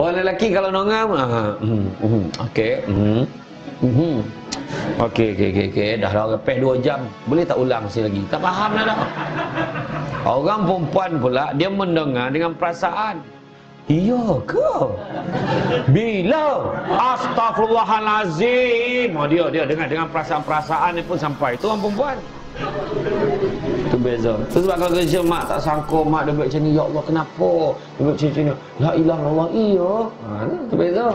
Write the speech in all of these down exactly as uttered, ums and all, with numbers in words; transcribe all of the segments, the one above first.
Orang lelaki kalau nongam, ah, mm, mm, okey, mm, mm, okey, okey, okey, okey, dah dah lepas dua jam, boleh tak ulang sekali lagi? Tak faham dah dah. Orang perempuan pula dia mendengar dengan perasaan. Iya ke? Bila? Astaghfirullahalazim. Oh, dia dia dengar dengan perasaan-perasaan ni pun sampai. Itu orang perempuan. Itu beza. Itu sebab kalau kerja mak tak sangka mak dia buat macam ni, ya Allah kenapa? Dia buat macam ni. La ilaha illallah, iya. Ha, itu beza.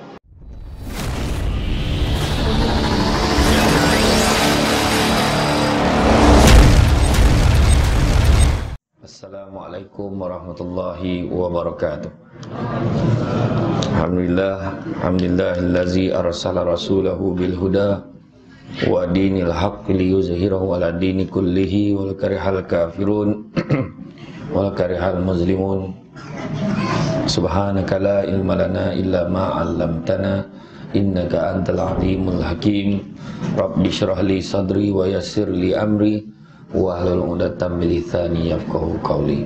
Assalamualaikum warahmatullahi wabarakatuh. Alhamdulillah, alhamdulillahillazi arsala rasulahu bil huda wa dinil haqqi liyuzhirahu ala dini kullihi wal karihal kafirun wal karihal muslimun. Subhanaka la ilma lana illa ma 'allamtana innaka antal alimul hakim. Rabbi shrah li sadri wa yassir li amri wahlul 'uqdatam min lisani yafqahu qawli.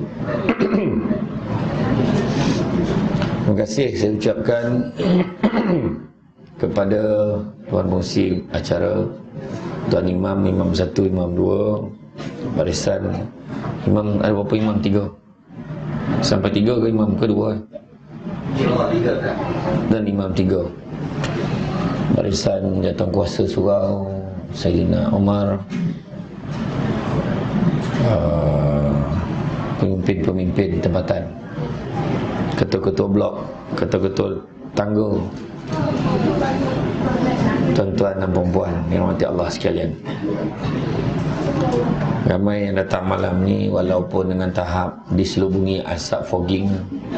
Terima kasih saya ucapkan kepada tuan pengurusi acara, tuan imam, imam satu, imam dua, barisan imam, ada berapa imam? Tiga sampai tiga ke imam kedua? Dan imam tiga, barisan jatuh kuasa surau Sayyidina Umar, Uh, pemimpin-pemimpin tempatan, ketua-ketua blok, ketua-ketua tangga, tuan-tuan dan perempuan yang dirahmati Allah sekalian. Ramai yang datang malam ni walaupun dengan tahap diselubungi asap fogging.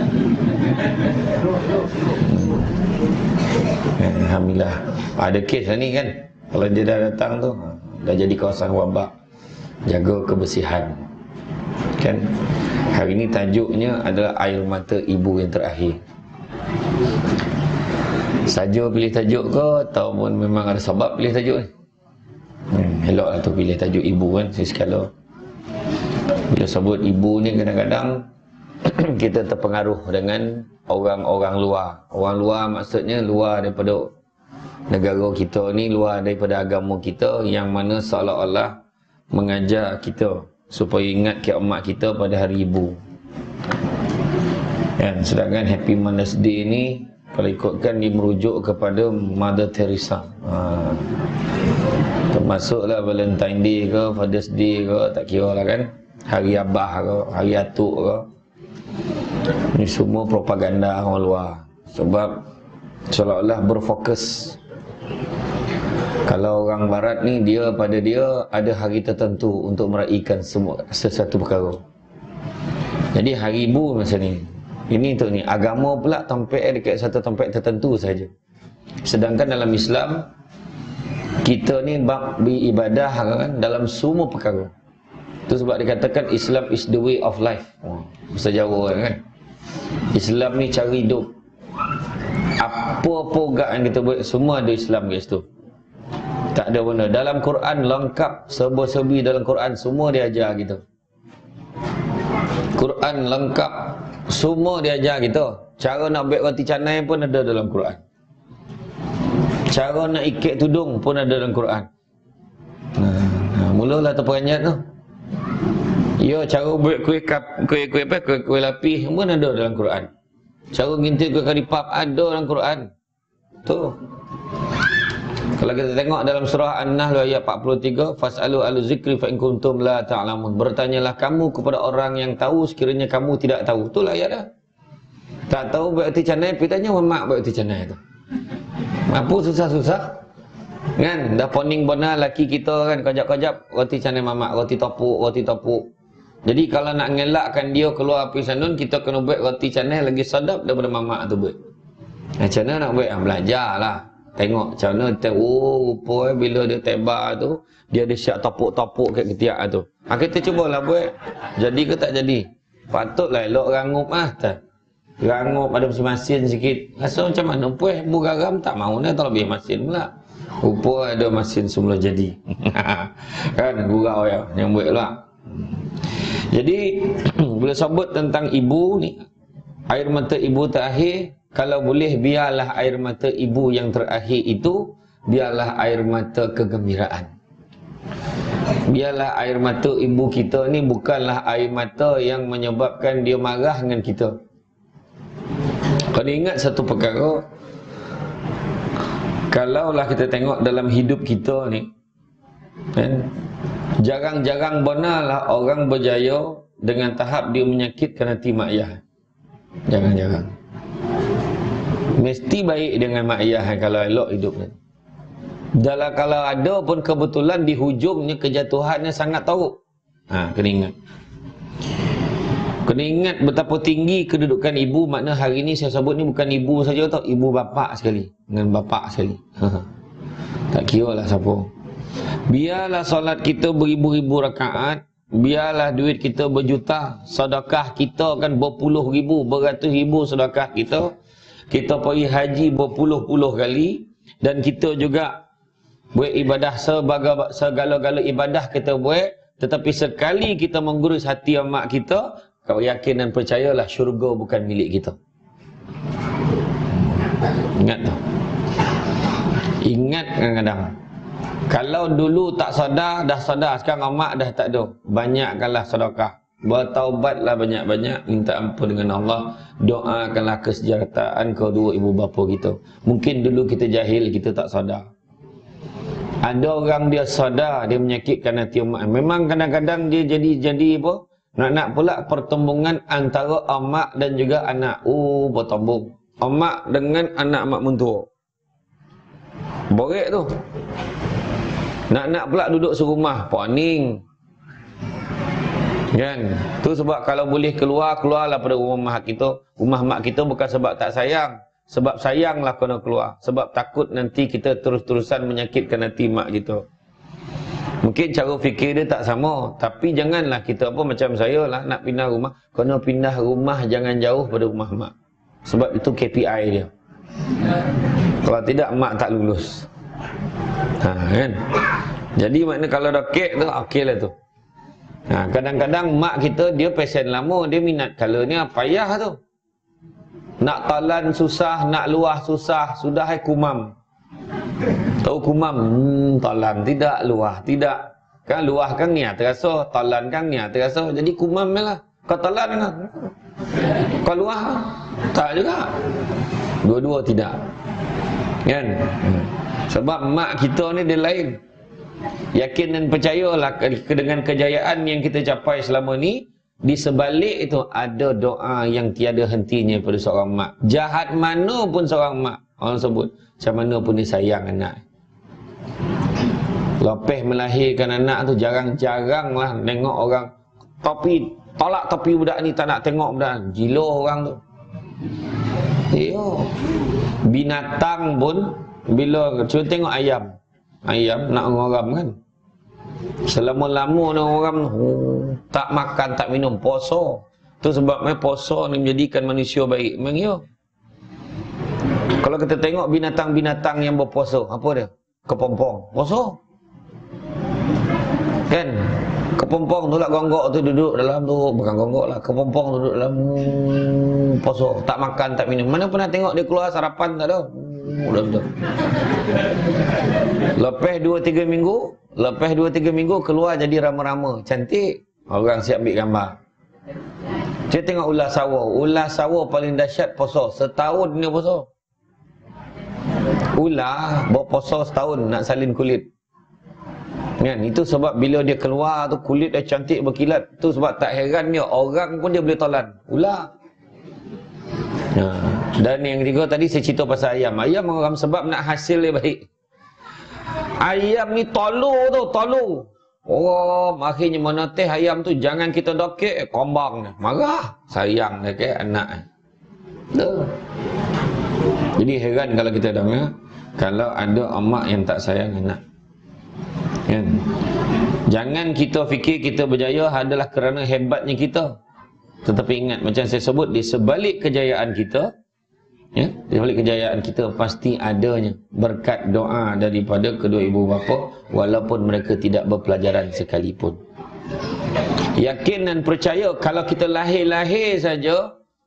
hmm. Alhamdulillah ada kes lah ni kan. Kalau dia dah datang tu dah jadi kawasan wabak, jaga kebersihan kan. Hari ini tajuknya adalah air mata ibu yang terakhir. Saja pilih tajuk ke ataupun memang ada sebab pilih tajuk ni? Hmm, eloklah tu pilih tajuk ibu kan. Sekala bila sebut ibu ni kadang-kadang kita terpengaruh dengan orang-orang luar. Orang luar maksudnya luar daripada negara kita ni, luar daripada agama kita, yang mana seolah-olah mengajar kita supaya ingat kiamat kita pada hari ibu. Kan, sedangkan Happy Mother's Day ni kalau ikutkan dia merujuk kepada Mother Teresa. Ha. Termasuklah Valentine Day ke, Father's Day ke, tak kira lah kan. Hari Abah ke, Hari Atuk ke. Ini semua propaganda orang luar. Sebab seolah-olah berfokus. Kalau orang barat ni, dia pada dia ada hari tertentu untuk meraihkan semua sesuatu perkara. Jadi hari ibu macam ni. Ini tu ni, agama pula tempat dekat satu tempat tertentu saja. Sedangkan dalam Islam kita ni bab beribadah kan dalam semua perkara. Itu sebab dikatakan Islam is the way of life. Bahasa Jawa kan. Islam ni cara hidup. Apa-apa gak yang kita buat semua ada Islam kat situ. Tak ada benda. Dalam Quran lengkap, serba-serbi dalam Quran semua dia ajar kita. Quran lengkap, semua dia ajar kita. Cara nak buat roti canai pun ada dalam Quran. Cara nak ikat tudung pun ada dalam Quran. Nah, nah mulalah tu peranjat tu. Ya, cara buat kuih kap, kuih kuih apa, kuih, kuih lapis pun ada dalam Quran. Cara ngintil kuih karipap ada dalam Quran. Tu. Kalau kita tengok dalam surah An-Nahl ayat empat puluh tiga, fas'alu ahlu zikri fa in kuntum la ta'lamun. Bertanyalah kamu kepada orang yang tahu sekiranya kamu tidak tahu. Itulah ayat dah. Tak tahu buat roti canai, pergi tanya mak buat roti canai tu. Apa susah-susah? Kan dah poning bona laki kita kan kajap-kajap roti canai mamak, roti topuk, roti topuk. Jadi kalau nak ngelakkan dia keluar api sanun, kita kena buat roti canai lagi sedap daripada mamak tu buat. Macam mana nak buat? Belajarlah. Tengok macam mana, oh rupa eh, bila dia tebak tu, dia ada syak topuk-topuk kat ketiak tu. Ha, kita cubalah buat. Jadi ke tak jadi? Patutlah elok rangup ah. Tak. Rangup ada mesin-mesin sikit. Rasa macam mana? Puas bu garam tak mau nak tak lebih mesin pula. Rupa ada mesin semula jadi. Kan gurau ya yang buat pula. Jadi bila sebut tentang ibu ni, air mata ibu terakhir, kalau boleh biarlah air mata ibu yang terakhir itu biarlah air mata kegembiraan. Biarlah air mata ibu kita ni bukanlah air mata yang menyebabkan dia marah dengan kita. Kau ingat satu perkara, kalaulah kita tengok dalam hidup kita ni, kan, jarang-jarang benarlah orang berjaya dengan tahap dia menyakitkan hati mak ayah. Jarang-jarang. Mesti baik dengan mak ayah kalau elok hidup ni. Dalam kalau ada pun kebetulan di hujungnya kejatuhannya sangat teruk. Ha, kena ingat. Kena ingat betapa tinggi kedudukan ibu. Makna hari ni saya sebut ni bukan ibu saja tau, ibu bapa sekali dengan bapa sekali. Tak kira lah siapa. Biarlah solat kita beribu-ribu rakaat, biarlah duit kita berjuta, sedekah kita kan berpuluh ribu, beratus ribu sedekah kita. Kita pergi haji berpuluh-puluh kali, dan kita juga buat ibadah sebagai segala-gala ibadah kita buat, tetapi sekali kita mengurus hati mak kita, kau yakin dan percayalah syurga bukan milik kita. Ingat tu. Ingat kadang-kadang. Kalau dulu tak sadar, dah sadar. Sekarang mak dah tak ada. Banyakkanlah sedekah. Bertaubatlah banyak-banyak, minta ampun dengan Allah, doakanlah kesejahteraan kedua ibu bapa kita. Mungkin dulu kita jahil, kita tak sadar. Ada orang dia sadar, dia menyakitkan hati mak. Memang kadang-kadang dia jadi jadi apa? Nak-nak pula pertembungan antara amak dan juga anak. Oh, bertembung. Amak dengan anak mak mentua. Borek tu. Nak-nak pula duduk serumah, poning. Kan? Tu sebab kalau boleh keluar, keluarlah pada rumah mak kita. Rumah mak kita bukan sebab tak sayang, sebab sayanglah kena keluar. Sebab takut nanti kita terus-terusan menyakitkan hati mak kita. Mungkin cara fikir dia tak sama, tapi janganlah kita apa macam saya lah nak pindah rumah, kena pindah rumah jangan jauh pada rumah mak. Sebab itu K P I dia. Kalau tidak mak tak lulus. Ha, kan? Jadi makna kalau dah kek tu, okey lah tu. Ha, kadang-kadang mak kita dia pesen lama, dia minat color ni payah tu. Nak talan susah, nak luah susah, sudah hai kumam. Tahu kumam, hmm, talan tidak, luah tidak. Kan luah kan niat terasa, talan kan niat terasa. Jadi kumam lah. Kau talan kan? Kau luah tak juga. Dua-dua tidak. Kan? Hmm. Sebab mak kita ni dia lain. Yakin dan percayalah dengan kejayaan yang kita capai selama ni, di sebalik itu ada doa yang tiada hentinya pada seorang mak. Jahat mana pun seorang mak, orang sebut macam mana pun dia sayang anak. Lepas melahirkan anak tu jarang-jarang lah tengok orang topi, tolak topi budak ni, tak nak tengok budak. Gila orang tu. Yo. Binatang pun bila cuba tengok ayam. Ayam nak ngoram kan. Selama-lama nak ngoram oh, tak makan, tak minum, puasa. Tu sebabnya puasa ni menjadikan manusia baik. Memang ya. Kalau kita tengok binatang-binatang yang berpuasa, apa dia? Kepompong, puasa. Kan? Kepompong tu lah, gonggok tu duduk dalam tu, bukan gonggok lah, kepompong duduk dalam hmm, puasa, tak makan, tak minum. Mana pernah tengok dia keluar sarapan, tak ada. Hmm, lepas dua tiga minggu, lepas dua tiga minggu keluar jadi rama-rama, cantik. Orang siap ambil gambar. Kita tengok ular sawa. Ular sawa paling dahsyat puasa. Setahun dia puasa. Ular berpuasa setahun nak salin kulit. Kan? Itu sebab bila dia keluar tu kulit dia cantik berkilat. Tu sebab tak heran dia orang pun dia boleh tolan. Ular. Ha. Dan yang ketiga tadi saya cerita pasal ayam. Ayam orang sebab nak hasil dia baik. Ayam ni tolu tu, tolu. Oh, akhirnya mana teh ayam tu jangan kita dokek kombang. Marah. Sayang dia ke anak. Tuh. Jadi heran kalau kita dengar kalau ada amak yang tak sayang anak. Kan? Jangan kita fikir kita berjaya adalah kerana hebatnya kita. Tetapi ingat macam saya sebut, di sebalik kejayaan kita, ya, di sebalik kejayaan kita pasti adanya berkat doa daripada kedua ibu bapa walaupun mereka tidak berpelajaran sekalipun. Yakin dan percaya kalau kita lahir-lahir saja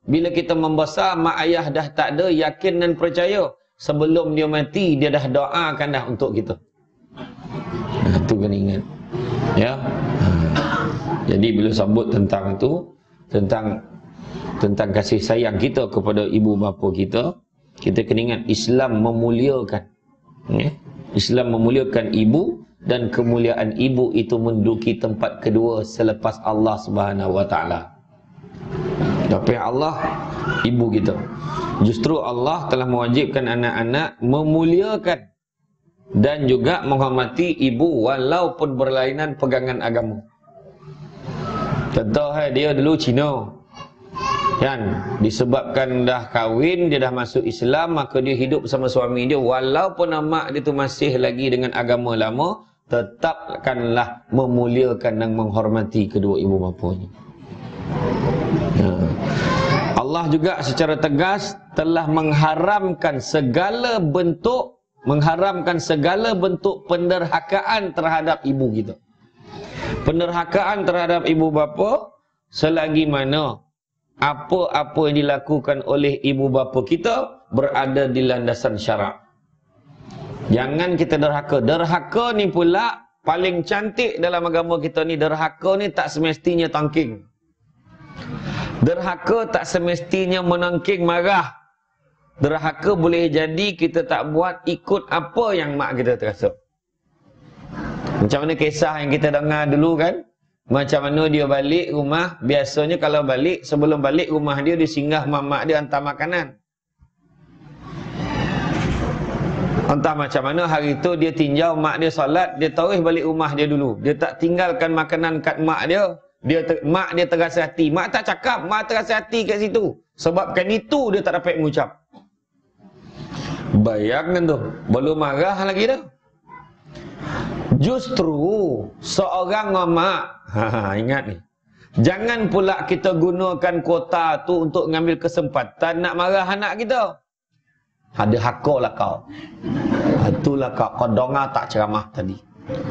Bila kita membesar, mak ayah dah tak ada, yakin dan percaya. Sebelum dia mati, dia dah doakan dah untuk kita. Nah, itu kena ingat. Ya. Ha. Jadi bila sebut tentang itu, tentang tentang kasih sayang kita kepada ibu bapa kita, kita kena ingat Islam memuliakan. Ya. Islam memuliakan ibu, dan kemuliaan ibu itu menduduki tempat kedua selepas Allah Subhanahu wa taala. Tapi Allah ibu kita. Justru Allah telah mewajibkan anak-anak memuliakan dan juga menghormati ibu walaupun berlainan pegangan agama. Contoh hai, dia dulu Cina. Kan, disebabkan dah kahwin, dia dah masuk Islam, maka dia hidup bersama suami dia walaupun mak dia tu masih lagi dengan agama lama, tetapkanlah memuliakan dan menghormati kedua ibu bapanya. Ya. Allah juga secara tegas telah mengharamkan segala bentuk mengharamkan segala bentuk penderhakaan terhadap ibu kita. Penderhakaan terhadap ibu bapa selagi mana apa-apa yang dilakukan oleh ibu bapa kita berada di landasan syarak. Jangan kita derhaka. Derhaka ni pula paling cantik dalam agama kita ni. Derhaka ni tak semestinya tangking. Derhaka tak semestinya menangking marah. Derhaka boleh jadi kita tak buat ikut apa yang mak kita terasa. Macam mana kisah yang kita dengar dulu kan? Macam mana dia balik rumah. Biasanya kalau balik, sebelum balik rumah dia, dia singgah mak dia hantar makanan. Entah macam mana hari tu dia tinjau mak dia solat, dia terus balik rumah dia dulu. Dia tak tinggalkan makanan kat mak dia. Dia ter, mak dia terasa hati. Mak tak cakap, mak terasa hati kat situ. Sebabkan itu dia tak dapat mengucap. Bayangkan tu, belum marah lagi dah. Justru seorang mak, ha, ingat ni, jangan pula kita gunakan kuota tu untuk mengambil kesempatan nak marah anak kita. Ada hakau lah kau. Itulah kau, kau dengar tak ceramah tadi.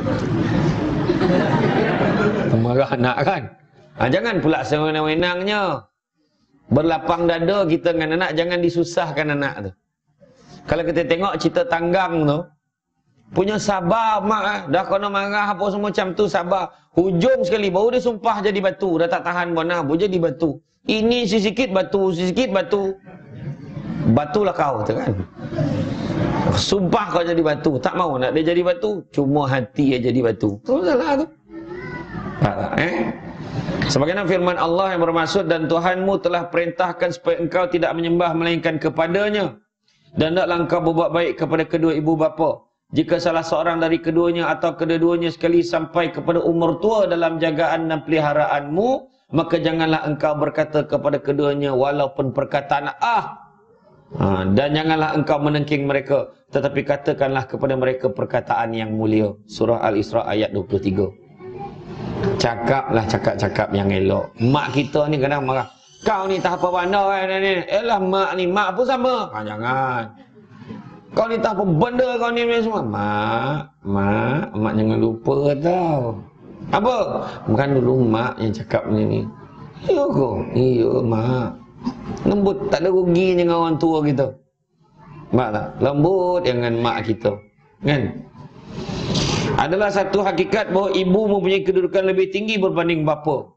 Marah anak kan. Ha, jangan pula sewenang-wenangnya. Berlapang dada kita dengan anak, jangan disusahkan anak tu. Kalau kita tengok cerita tanggang tu, punya sabar mak, dah kena marah apa semua macam tu, sabar. Hujung sekali baru dia sumpah jadi batu, dah tak tahan bona, baru jadi batu. Ini sikit batu, sikit batu. Batulah kau tu kan. Sumpah kau jadi batu, tak mau nak dia jadi batu, cuma hati dia jadi batu. Tu salah tu. Tak, eh? Sebagaimana firman Allah yang bermaksud, dan Tuhanmu telah perintahkan supaya engkau tidak menyembah melainkan kepadanya, dan hendaklah engkau berbuat baik kepada kedua ibu bapa. Jika salah seorang dari keduanya atau kedua-duanya sekali sampai kepada umur tua dalam jagaan dan peliharaanmu, maka janganlah engkau berkata kepada keduanya walaupun perkataan ah, ha, dan janganlah engkau menengking mereka, tetapi katakanlah kepada mereka perkataan yang mulia. Surah Al-Isra ayat dua puluh tiga. Cakaplah cakap-cakap yang elok. Mak kita ni kadang marah, kau ni tak apa benda kan ni. Elah mak ni, mak pun sama. Ha, jangan. Kau ni tak apa benda kau ni semua. Mak, mak, mak jangan lupa tau. Apa? Bukan dulu mak yang cakap ni ni. Ya kau? Iya mak. Lembut, tak ada rugi dengan orang tua kita. Mak tak? Lembut dengan mak kita. Kan? Adalah satu hakikat bahawa ibu mempunyai kedudukan lebih tinggi berbanding bapa.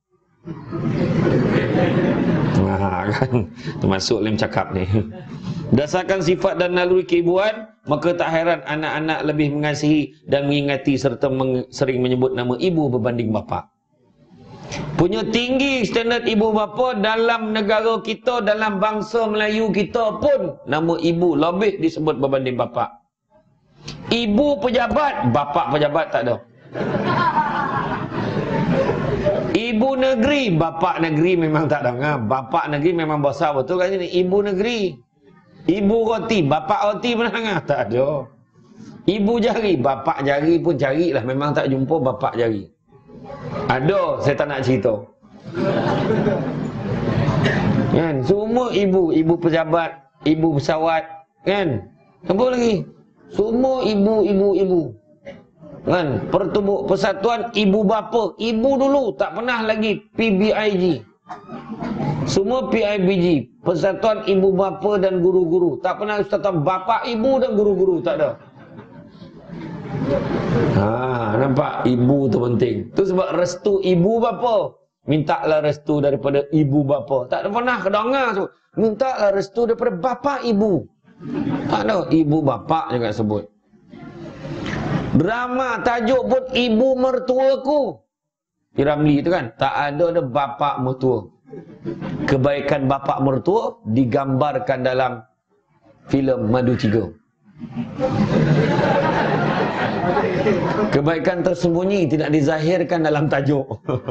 Nah, kan? Termasuk lem cakap ni. Dasarkan sifat dan naluri keibuan, maka tak heran anak-anak lebih mengasihi dan mengingati serta meng sering menyebut nama ibu berbanding bapa. Punya tinggi standard ibu bapa dalam negara kita, dalam bangsa Melayu kita pun, nama ibu lebih disebut berbanding bapa. Ibu pejabat, bapa pejabat tak ada. Ibu negeri, bapa negeri memang tak ada. Bapa negeri memang besar betul kat sini. Ibu negeri. Ibu roti, bapa roti pernah dengar? Tak ada. Ibu jari, bapa jari pun carilah, memang tak jumpa bapa jari. Ada, saya tak nak cerita. Kan? Semua ibu, ibu pejabat, ibu pesawat, kan? Apa lagi? Semua ibu, ibu, ibu. Kan? Pertubuh persatuan ibu bapa. Ibu dulu tak pernah lagi P B I G. Semua P I B G, Persatuan Ibu Bapa dan Guru-Guru. Tak pernah Persatuan Bapa Ibu dan Guru-Guru, tak ada. Ha, nampak? Ibu tu penting. Tu sebab restu ibu bapa. Mintalah restu daripada ibu bapa. Tak pernah kedengar tu. Mintalah restu daripada bapa ibu. Tak ada. Ibu bapa juga sebut. Drama tajuk pun Ibu Mertuaku. P. Ramlee tu kan. Tak ada ada bapa mertua. Kebaikan bapa mertua digambarkan dalam filem Madu Tiga. Kebaikan tersembunyi tidak dizahirkan dalam tajuk.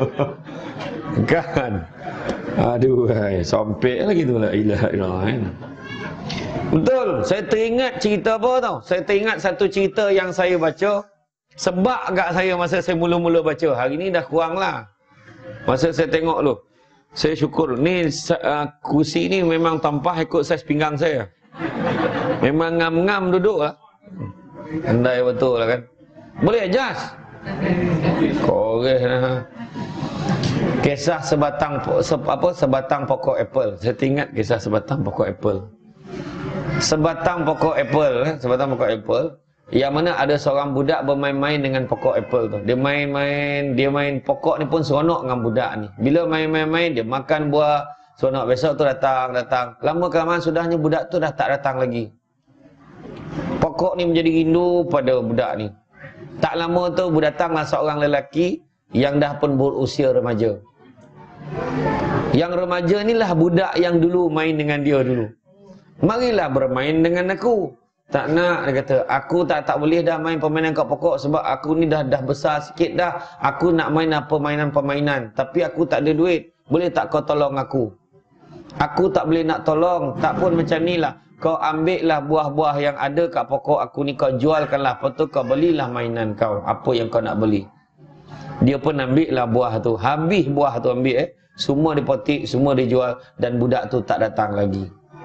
Kan? Aduh, hai, sompek lagi tu la ilaha illallah. Betul, saya teringat cerita apa tau? Saya teringat satu cerita yang saya baca. Sebab kat saya masa saya mula-mula baca. Hari ni dah kurang lah. Masa saya tengok tu, saya syukur. Ni uh, kursi ni memang tampah ikut saiz pinggang saya. Memang ngam-ngam duduk lah. Andai betul lah kan. Boleh adjust. Koreh lah. Kisah sebatang se, apa sebatang pokok apple. Saya ingat kisah sebatang pokok apple. Sebatang pokok apple, eh? sebatang pokok apple. Yang mana ada seorang budak bermain-main dengan pokok apple tu. Dia main-main, dia main pokok ni pun seronok dengan budak ni. Bila main-main-main dia makan buah, seronok. Besok tu datang, datang. Lama kelamaan sudahnya budak tu dah tak datang lagi. Pokok ni menjadi rindu pada budak ni. Tak lama tu datanglah seorang lelaki yang dah pun berusia remaja. Yang remaja ni lah budak yang dulu main dengan dia dulu. Marilah bermain dengan aku. Tak nak, dia kata, aku tak tak boleh dah main permainan kat pokok sebab aku ni dah dah besar sikit dah. Aku nak main apa permainan-permainan, tapi aku tak ada duit. Boleh tak kau tolong aku? Aku tak boleh nak tolong, tak pun macam ni lah. Kau ambil lah buah-buah yang ada kat pokok aku ni, kau jualkanlah. Lepas tu kau belilah mainan kau, apa yang kau nak beli. Dia pun ambil lah buah tu. Habis buah tu ambil eh. Semua dipotik, semua dijual. Dan budak tu tak datang lagi.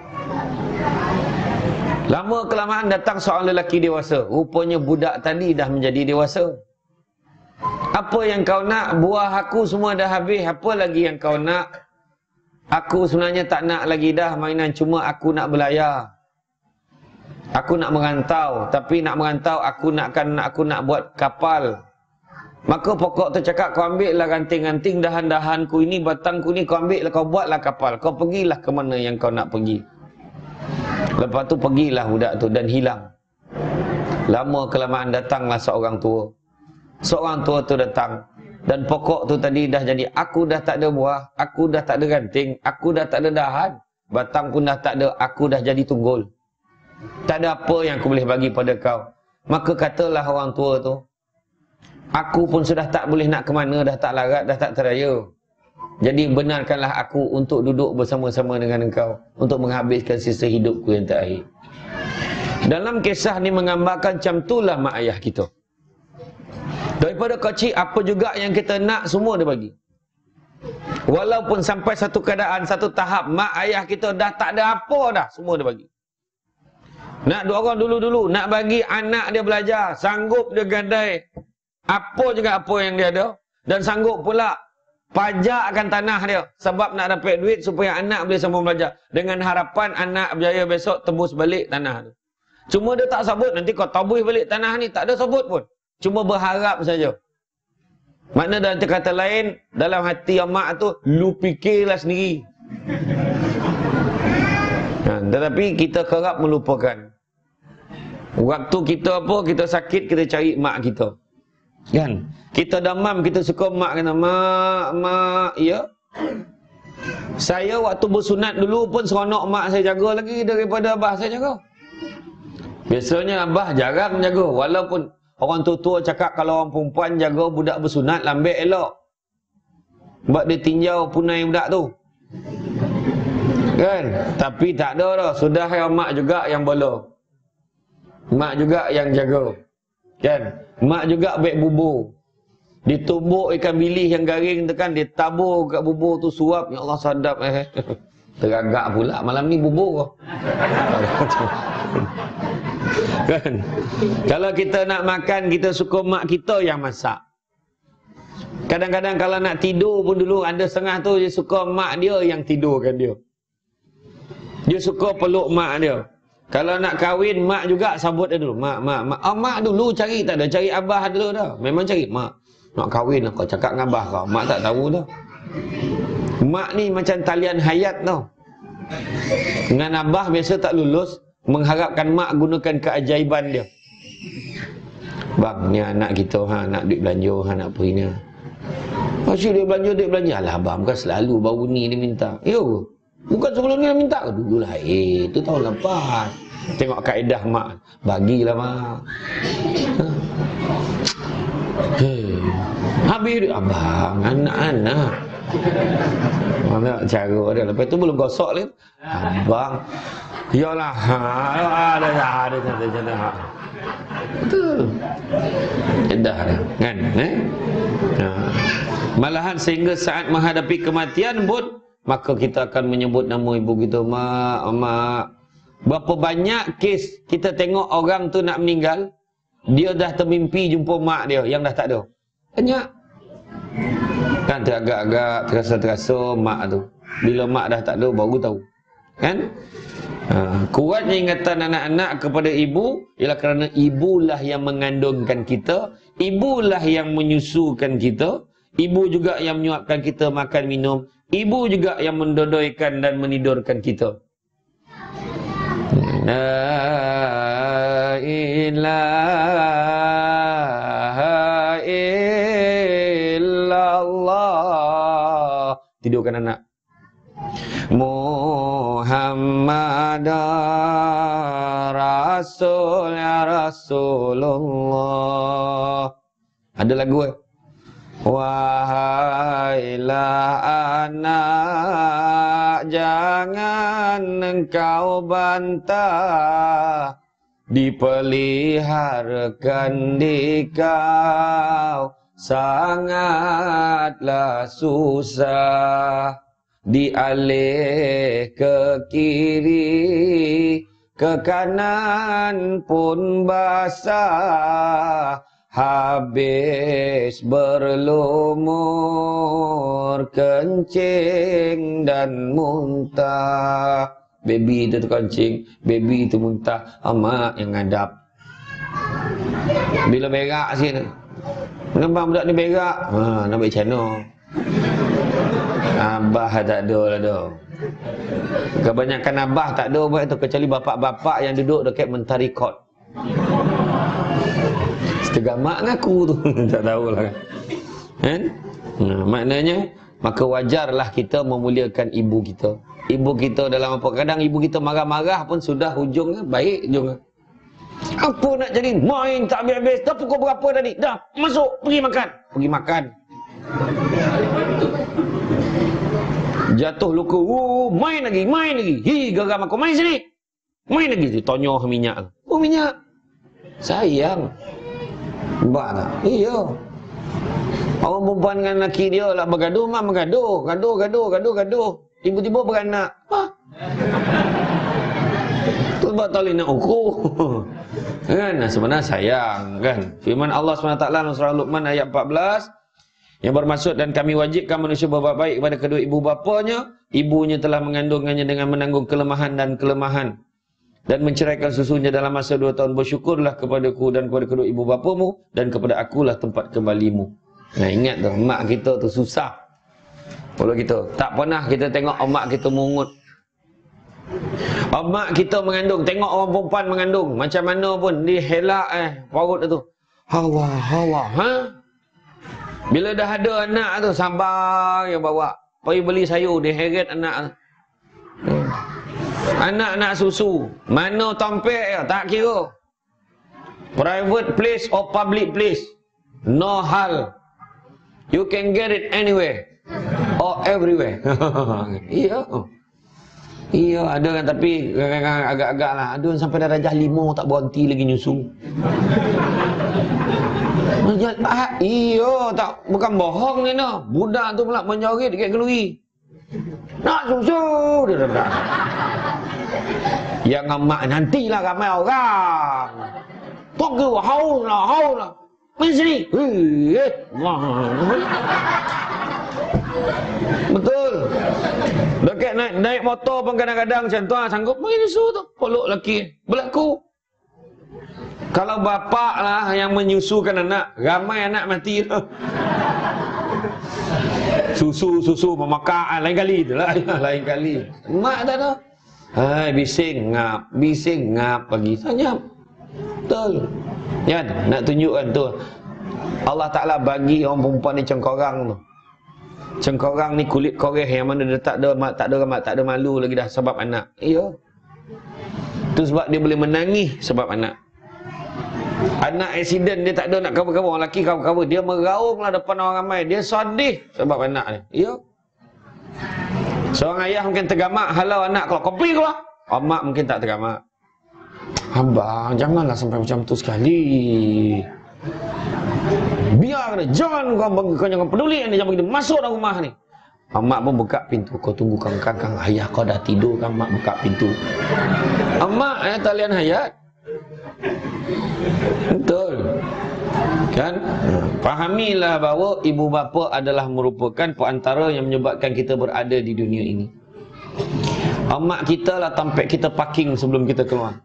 Lama kelamaan datang seorang lelaki dewasa. Rupanya budak tadi dah menjadi dewasa. Apa yang kau nak? Buah aku semua dah habis. Apa lagi yang kau nak? Aku sebenarnya tak nak lagi dah mainan. Cuma aku nak berlayar. Aku nak merantau. Tapi nak merantau aku nakkan aku nak buat kapal. Maka pokok tu cakap, kau ambil lah ranting-ranting dahan-dahanku ini, batangku ni, kau ambil lah, kau buatlah kapal. Kau pergilah ke mana yang kau nak pergi. Lepas tu pergilah budak tu dan hilang. Lama kelamaan datanglah seorang tua. Seorang tua tu datang. Dan pokok tu tadi dah jadi, aku dah tak ada buah, aku dah tak ada ranting, aku dah tak ada dahan, batang pun dah tak ada, aku dah jadi tunggul. Tak ada apa yang aku boleh bagi pada kau. Maka katalah orang tua tu, aku pun sudah tak boleh nak ke mana, dah tak larat, dah tak teraya. Jadi benarkanlah aku untuk duduk bersama-sama dengan engkau, untuk menghabiskan sisa hidupku yang terakhir. Dalam kisah ni menggambarkan macam itulah mak ayah kita. Daripada kecil, apa juga yang kita nak, semua dia bagi. Walaupun sampai satu keadaan, satu tahap, mak ayah kita dah tak ada apa dah, semua dia bagi. Nak dua orang dulu-dulu, nak bagi anak dia belajar, sanggup dia gadai apa juga apa yang dia ada. Dan sanggup pula pajakkan tanah dia sebab nak dapat duit supaya anak boleh sambung belajar. Dengan harapan anak berjaya besok tebus balik tanah tu. Cuma dia tak sebut, nanti kau tebus balik tanah ni, tak ada sebut pun. Cuma berharap saja. Makna dalam kata lain, dalam hati mak tu, lu fikirlah sendiri. Ha, tetapi kita kerap melupakan. Waktu kita apa, kita sakit, kita cari mak kita. Kan? Kita demam, kita suka mak kata, mak, mak, ya. Saya waktu bersunat dulu pun seronok mak saya jaga lagi daripada abah saya jaga. Biasanya abah jarang jaga. Walaupun orang tua-tua cakap kalau orang perempuan jaga budak bersunat, lambik elok. Sebab dia tinjau punai budak tu. Kan? Tapi tak ada dah. Sudah yang mak juga yang bola. Mak juga yang jaga. Kan? Mak juga baik bubur. Ditumbuk ikan bilis yang garing tu kan, dia tabur kat bubur tu, suap. Ya Allah, sadap eh. Teragak pula malam ni bubur. Kan? Kalau kita nak makan, kita suka mak kita yang masak. Kadang-kadang kalau nak tidur pun dulu ada setengah tu dia suka mak dia yang tidurkan dia. Dia suka peluk mak dia. Kalau nak kahwin mak juga sambut dia dulu. Mak, mak, mak. Oh, mak dulu cari tak ada, cari abah dulu dah. Memang cari mak. Nak kahwin kau cakap dengan abah kau. Mak tak tahu dah. Mak ni macam talian hayat tau. Dengan abah biasa tak lulus, mengharapkan mak gunakan keajaiban dia. Bang, ni anak kita ha, nak duit belanja, ha, nak pergi ni. Asyik duit belanja, duit belanja. Alah abang, bukan selalu baru ni dia minta. Yo, bukan sebelum ni dia minta ke? Dululah, eh, tu tahun lepas. Tengok kaedah mak. Bagilah mak. Ha. Hey. Habis duit abang, anak-anak. Mana cara dia. Lepas tu belum gosok lagi. Abang. Yalah, ha, ada ada ada ada. Betul. Dah dah, kan? Eh? Ha. Malahan sehingga saat menghadapi kematian pun, maka kita akan menyebut nama ibu kita, mak, mak. Berapa banyak kes kita tengok orang tu nak meninggal, dia dah termimpi jumpa mak dia yang dah tak ada. Banyak. Kan teragak-agak, terasa-terasa mak tu. Bila mak dah tak ada, baru tahu. Kan? Ha, kuatnya ingatan anak-anak kepada ibu ialah kerana ibulah yang mengandungkan kita, ibulah yang menyusukan kita, ibu juga yang menyuapkan kita makan minum, ibu juga yang mendodoikan dan menidurkan kita. La ilaha illallah. Tidurkan anak. Muhammad Rasul ya Rasulullah. Ada lagu eh? Wahailah anak, jangan engkau bantah, dipeliharakan di kau sangatlah susah. Dialih ke kiri, ke kanan pun basah, habis berlumur, kencing dan muntah. Baby itu tu kencing, baby itu muntah, mak yang ngadap. Bila berak sini, kenapa budak ni berak? Ha, nak baik channel. Abah tak ada lah tu. Kebanyakan abah tak ada buat tu, kecuali bapak-bapak yang duduk dekat mentari court. Setengah mak ngaku tu. Tak tahulah kan. Nah, maknanya maka wajarlah kita memuliakan ibu kita. Ibu kita dalam apa, kadang ibu kita marah-marah pun sudah hujungnya baik hujungnya. Apa nak jadi main tak habis-habis. Dah pukul berapa tadi? Dah masuk pergi makan. Pergi makan. Jatuh luka, oh, main lagi, main lagi. Hi, geram aku, main sini. Main lagi. Tonyoh minyak. Oh, minyak. Sayang. Nampak tak? Iya. Orang perempuan dengan lelaki dia lah bergaduh, mak bergaduh. Gaduh, gaduh, gaduh, gaduh. Tiba-tiba beranak. Hah? Tu sebab tak boleh nak ukur. Kan? Sebenarnya sayang. Kan? Firman Allah subhanahu wa taala dalam surah Luqman ayat empat belas. Yang bermaksud, dan kami wajibkan manusia berbuat baik kepada kedua ibu bapanya. Ibunya telah mengandungkannya dengan menanggung kelemahan dan kelemahan, dan menceraikan susunya dalam masa dua tahun. Bersyukurlah kepadaku dan kepada kedua ibu bapamu, dan kepada akulah tempat kembalimu. Nah, ingat tu, mak kita tu susah. Kalau kita tak pernah kita tengok mak kita mungut. Mak kita mengandung, tengok orang perempuan mengandung macam mana pun dihelak eh perut tu. Hawa hawa, ha? Bila dah ada anak tu, sabar yang bawa. Pergi beli sayur, dia heret anak tu. Hmm. Anak nak susu, mana tompek ya, tak kira. Private place or public place, no hal. You can get it anywhere or everywhere. Iya. Iya, ada kan, tapi agak-agak lah. Ada yang sampai darjah lima tak berhenti lagi nyusu. Ah, iya, tak, bukan bohong ni no. Budak tu pula menjoget dekat kelui. Nak susu dia dah. Yang amak nantilah ramai orang. Tok ke haus lah, haus lah. Main sini. Eh, betul. Dekat naik, naik motor pun kadang-kadang macam tu lah. Sanggup main nyusu tu. Peluk lelaki. Berlaku. Kalau bapak lah yang menyusukan anak, ramai anak mati tu. Susu-susu memakan lain kali tu lah. Lain kali. Mak tak tahu. Hai, bising ngap, bising ngap pagi. Senyap. Betul. Ya, nak tunjukkan tu. Allah Ta'ala bagi orang perempuan ni cengkorang tu. Cengkorang ni kulit koreh yang mana dia tak ada tak ada tak ada malu lagi dah sebab anak. Ya. Tu sebab dia boleh menangis sebab anak. Anak accident dia tak ada nak cover-cover, orang lelaki cover-cover, dia meraunglah depan orang ramai, dia sedih sebab anak ni. Ya. Seorang ayah mungkin tergamak halau anak keluar, kopi keluar. Oh, mak mungkin tak tergamak. Abang, janganlah sampai macam tu sekali. Biar dia, jangan kau, kau jangan peduli ni, jangan begitu masuk dalam rumah ni. Mak pun buka pintu, kau tunggu kang-kang, ayah kau dah tidur kan, mak buka pintu. Mak eh talian hayat. Betul. Kan? Fahamilah bahawa ibu bapa adalah merupakan perantara yang menyebabkan kita berada di dunia ini. Mak kita lah tampek kita parking sebelum kita keluar.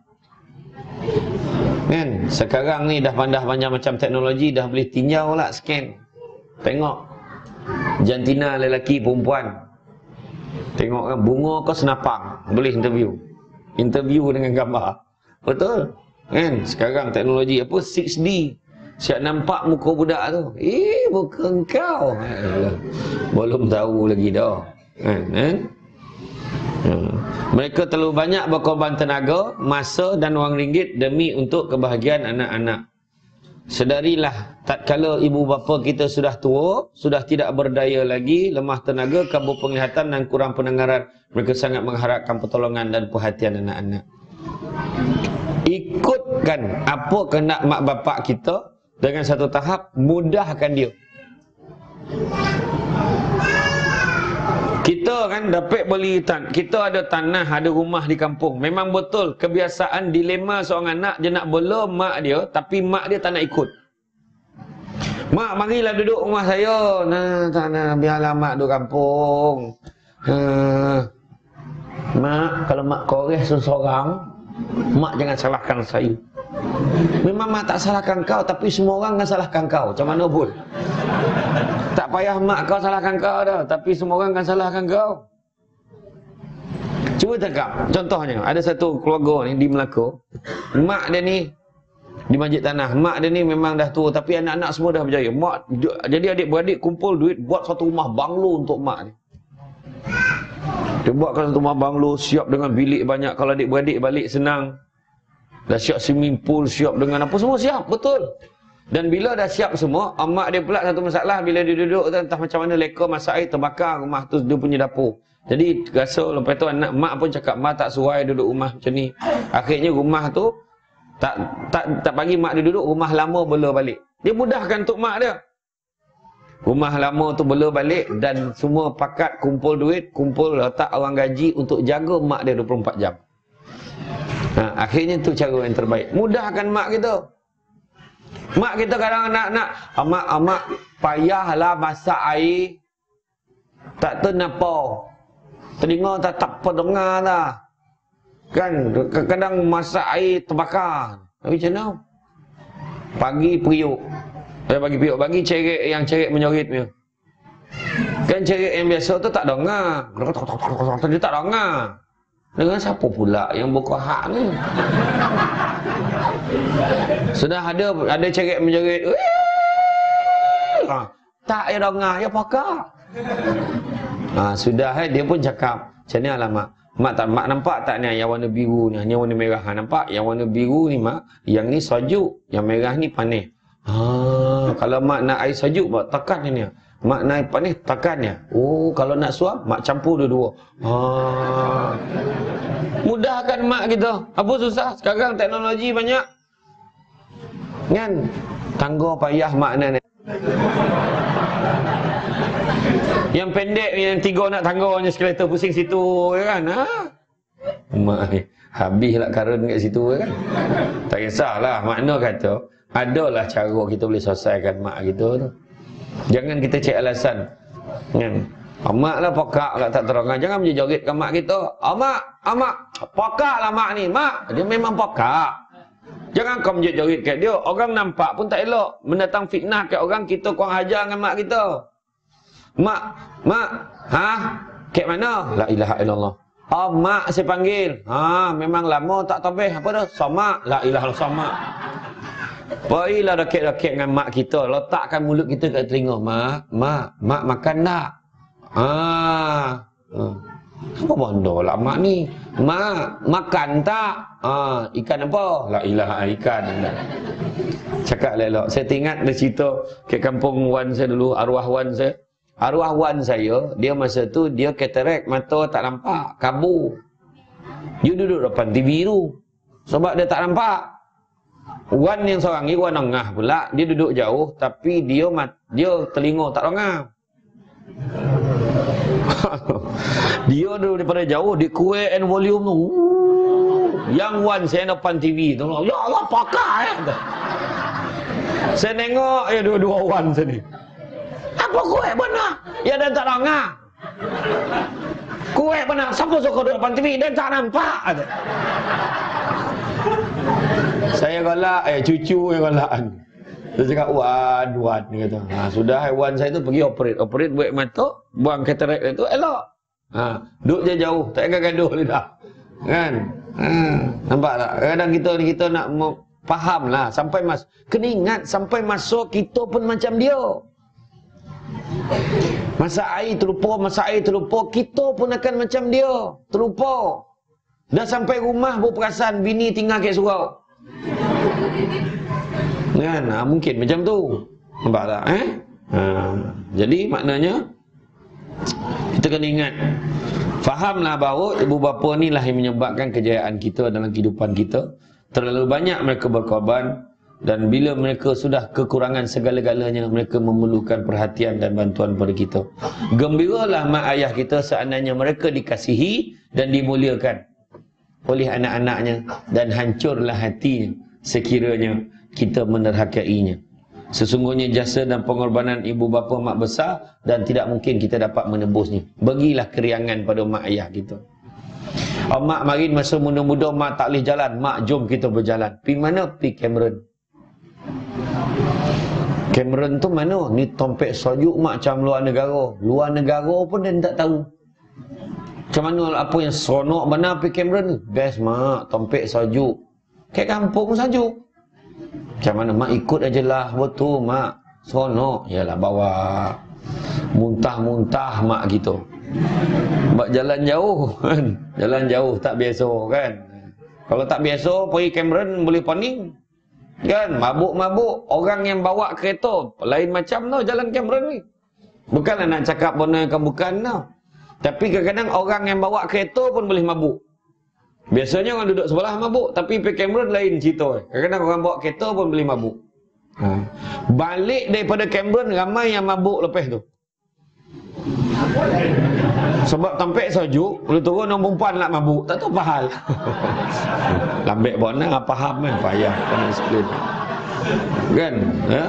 Kan? Sekarang ni dah pandai-pandai macam teknologi, dah boleh tinjau lah, scan. Tengok jantina lelaki perempuan. Tengok kan bunga ke senapang, boleh interview. Interview dengan gambar. Betul? Kan? Sekarang teknologi apa six D. Siap nampak muka budak tu. Eh, muka engkau. Belum tahu lagi dah. Kan? Kan? Hmm. Mereka terlalu banyak berkorban tenaga, masa dan wang ringgit demi untuk kebahagiaan anak-anak. Sedarilah tatkala ibu bapa kita sudah tua, sudah tidak berdaya lagi, lemah tenaga, kabur penglihatan dan kurang pendengaran, mereka sangat mengharapkan pertolongan dan perhatian anak-anak. Ikutkan apa kehendak mak bapak kita dengan satu tahap, mudahkan dia. Kita kan dapat beli tan kita ada tanah, ada rumah di kampung. Memang betul kebiasaan dilema seorang anak, dia nak bela mak dia tapi mak dia tak nak ikut. Mak, marilah duduk rumah saya. Nah, tak nak, biarlah mak duduk kampung. Ha. Mak, kalau mak koreh seorang, mak jangan salahkan saya. Memang mak tak salahkan kau, tapi semua orang kan salahkan kau. Macam mana pun. Tak payah mak kau salahkan kau dah, tapi semua orang kan salahkan kau. Cuba tangkap. Contohnya, ada satu keluarga ni di Melaka. Mak dia ni di Masjid Tanah. Mak dia ni memang dah tua, tapi anak-anak semua dah berjaya. Mak, jadi adik-beradik kumpul duit buat satu rumah banglo untuk mak ni. Dia buatkan satu rumah banglo, siap dengan bilik banyak. Kalau adik-beradik balik senang. Dah siap swimming pool, siap dengan apa semua siap, betul. Dan bila dah siap semua, mak dia pula satu masalah, bila dia duduk tu entah macam mana leka masak air, terbakar rumah tu dia punya dapur. Jadi rasa lepas tu anak mak pun cakap, mak tak suai duduk rumah macam ni. Akhirnya rumah tu tak tak tak bagi mak dia duduk, rumah lama bela balik. Dia mudahkan untuk mak dia. Rumah lama tu bela balik dan semua pakat kumpul duit, kumpul letak orang gaji untuk jaga mak dia dua puluh empat jam. Ha, akhirnya tu cara yang terbaik. Mudahkan mak kita. Mak kita kadang nak nak amak amak payahlah masak air. Tak tahu napa. Telinga tak tak pendengar dah. Kan kadang masak air terbakar. Tapi macam mana? Pagi periuk. Saya bagi periuk, bagi cerik yang cerik menyorit punya. Kan cerik yang biasa tu tak dengar. Dia tak dengar. Dengan siapa pula yang buka hak ni? Sudah ada ada cerit menjerit. Ha, tak ya dengar, ya pakar. Ha, sudah eh, dia pun cakap, macam ni lah mak. Mak tak mak nampak tak ni yang warna biru ni, yang warna merah. Ha, nampak yang warna biru ni mak, yang ni sejuk, yang merah ni panas. Ha, kalau mak nak air sejuk, mak tekan ni. Mak naik panis tekan ya. Oh, kalau nak suap, mak campur dua-dua. Ha. Mudahkan mak kita. Apa susah? Sekarang teknologi banyak. Kan? Tangga payah mak ni. Yang pendek, yang tiga nak tangga, skeletor pusing situ, kan? Ha? Mak ni habislah karen kat situ, kan? Tak kisahlah. Makna kata, adalah cara kita boleh selesaikan mak kita tu. Jangan kita cek alasan. Kan? Mak lah pokok lah tak terang. Jangan menjerit-jeritkan mak kita. Oh, mak, oh, mak, pokok lah mak ni. Mak, dia memang pokok. Jangan kau menjerit-jerit kat dia. Orang nampak pun tak elok. Mendatang fitnah kat orang, kita kurang ajar dengan mak kita. Mak, mak, ha? Kat mana? La ilaha illallah. Oh, mak saya panggil. Ha, memang lama tak tabih. Apa dah? Somak. La ilaha illallah, somak. Pergilah rakit-rakit dengan mak kita. Letakkan mulut kita kat telinga. Mak, mak, mak makan tak? Ah, ah. Apa benda lah mak ni? Mak, makan tak? Ah, ikan apa? La ilaha ikan. Cakap elok. Saya teringat ada cerita ke kampung wan saya dulu, arwah wan saya. Arwah wan saya, dia masa tu dia katarak, mata tak nampak, kabur. Dia duduk depan T V tu. Sebab dia tak nampak. Wan yang seorang ni, wan engah pula, dia duduk jauh tapi dia dia telinga tak rongah. Dia duduk daripada jauh, dia kuatkan volume tu. Yang wan saya depan T V tu, ya Allah pakar ya. Saya tengok ya dua-dua wan sini. Apa kuat benar? Ya dan tak rongah. Kuat benar, siapa suka duduk depan T V dan tak nampak. Saya galak, eh cucu yang galak. Saya cakap, wan, wan, dia kata. Ha, sudah, wan saya tu pergi operate. Operate buat mata, buang katarak itu, elok. Ha, duduk je jauh, tak payah gaduh lidah. Kan? Ha, nampak tak? Kadang kita ni, kita nak faham lah. Sampai mas, kena ingat, sampai masuk kita pun macam dia. Masa air terlupa, masa air terlupa, kita pun akan macam dia. Terlupa. Dah sampai rumah baru perasan bini tinggal kat surau. Kan? Ha, mungkin macam tu. Nampak tak? Eh? Ha, jadi maknanya kita kena ingat, fahamlah bahawa ibu bapa ni lah yang menyebabkan kejayaan kita dalam kehidupan kita. Terlalu banyak mereka berkorban, dan bila mereka sudah kekurangan segala-galanya, mereka memerlukan perhatian dan bantuan pada kita. Gembiralah mak ayah kita seandainya mereka dikasihi dan dimuliakan oleh anak-anaknya, dan hancurlah hatinya sekiranya kita menerhakainya. Sesungguhnya jasa dan pengorbanan ibu bapa mak besar dan tidak mungkin kita dapat menebusnya. Bagilah keriangan pada mak ayah kita. Oh, mak marin masa muda-muda mak tak boleh jalan, mak jom kita berjalan. Pi mana? Pi Cameron. Cameron tu mana? Ni tompek sajuk mak macam luar negara. Luar negara pun dia tak tahu. Macam mana apa yang seronok mana pi Cameron ni? Best mak, tompek sajuk. Kat kampung sajuk. Macam mana mak ikut aja lah. Betul mak, seronok. Yalah bawa muntah-muntah mak gitu. Sebab jalan jauh kan. Jalan jauh tak biasa kan. Kalau tak biasa pergi Cameron boleh pening. Kan, mabuk-mabuk. Orang yang bawa kereta lain macam tau jalan Cameron ni. Bukanlah nak cakap benda yang bukan tau. Tapi kadang-kadang orang yang bawa kereta pun boleh mabuk. Biasanya orang duduk sebelah mabuk, tapi pergi Cameron lain cerita. Kadang-kadang orang bawa kereta pun boleh mabuk. Ha. Balik daripada Cameron ramai yang mabuk lepas tu. Sebab tampek sajuk, boleh turun orang perempuan nak mabuk, tak tahu apa hal. Lambek bona faham kan, payah kan explain. Kan? Ya?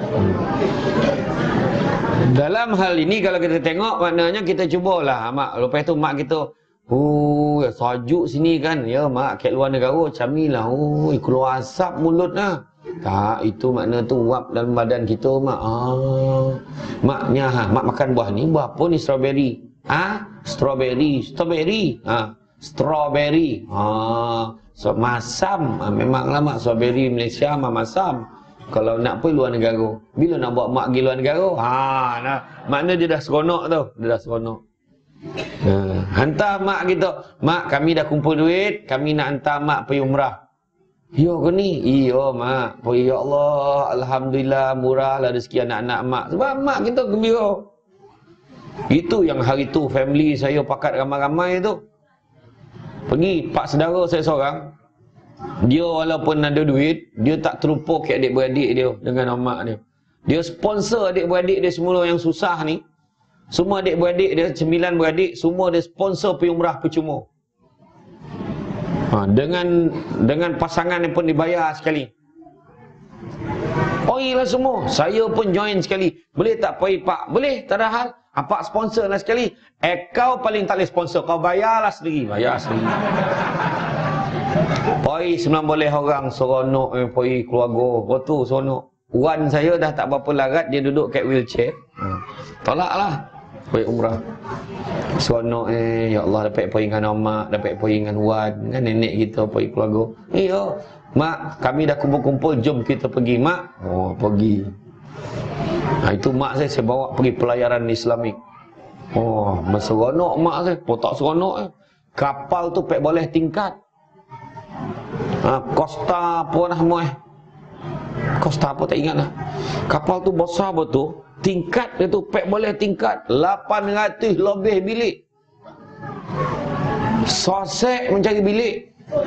Dalam hal ini kalau kita tengok, maknanya kita cubalah mak, lepas tu mak kita, oh sajuk sini kan, ya mak kat luar negara macam ni lah, oh keluar asap mulut lah. Tak, itu makna tu uap dalam badan kita mak. Ah, maknya ha, mak makan buah ni, buah apa ni? Strawberry. Ah, strawberry, strawberry. Ah, strawberry. Ah, so masam. Ah, memanglah mak strawberry Malaysia mak masam. Kalau nak pergi luar negara, bila nak bawa mak pergi luar negara? Ha, nah, makna dia dah seronok tu, dia dah seronok. Ha, hantar mak kita, mak kami dah kumpul duit, kami nak hantar mak pergi umrah. Ya ke ni? Iya mak. Oh ya Allah, alhamdulillah murah lah rezeki anak-anak mak. Sebab mak kita gembira. Itu yang hari tu family saya pakat ramai-ramai tu. Pergi pak saudara saya seorang. Dia walaupun ada duit, dia tak terlupa ke adik-beradik dia dengan mak dia. Dia sponsor adik-beradik dia semua yang susah ni. Semua adik-beradik dia, sembilan beradik, semua dia sponsor pergi umrah percuma. Ha, dengan dengan pasangan yang pun dibayar sekali. Poi lah semua. Saya pun join sekali. Boleh tak poi pak? Boleh, tak ada hal. Apa sponsor lah sekali. Eh kau paling tak boleh sponsor. Kau bayarlah sendiri. Bayar sendiri. Poi sembilan boleh orang seronok eh, poi keluarga. Betul seronok. Wan saya dah tak berapa larat, dia duduk kat wheelchair. Hmm. Tolaklah. Poi umrah. Seronok eh, ya Allah dapat poi dengan mak, dapat poi dengan wan, dengan nenek kita, poi keluarga. Iya. Mak, kami dah kumpul-kumpul, jom kita pergi. Mak, oh pergi. Nah, itu mak saya, saya bawa pergi pelayaran Islamik. Oh, seronok mak saya. Oh, tak seronok eh. Kapal tu pek boleh tingkat. Ha, Costa apa nama eh? Costa apa tak ingat lah. Kapal tu besar betul. Tingkat dia tu pek boleh tingkat. lapan ratus lebih bilik. Sosek mencari bilik.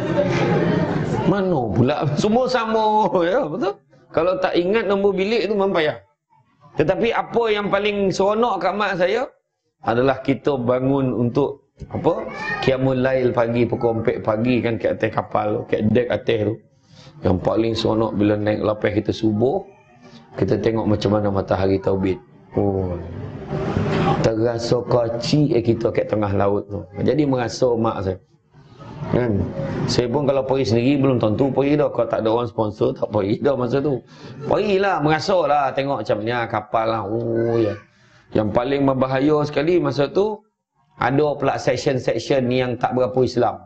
Mana pula semua sama ya, betul? Kalau tak ingat nombor bilik tu memang payah. Tetapi apa yang paling seronok kat mak saya adalah kita bangun untuk apa? Qiyamul Lail pagi pukul empat pagi kan kat atas kapal tu, kat dek atas tu. Yang paling seronok bila naik lepas kita subuh, kita tengok macam mana matahari terbit. Oh. Terasa kecil kita kat tengah laut tu. Jadi merasa mak saya. Kan? Saya pun kalau pergi sendiri belum tentu pergi dah. Kalau tak ada orang sponsor tak pergi dah masa tu. Pergilah, merasalah tengok macam ni kapal lah. Oh ya. Yang paling berbahaya sekali masa tu ada pula section-section yang tak berapa Islam.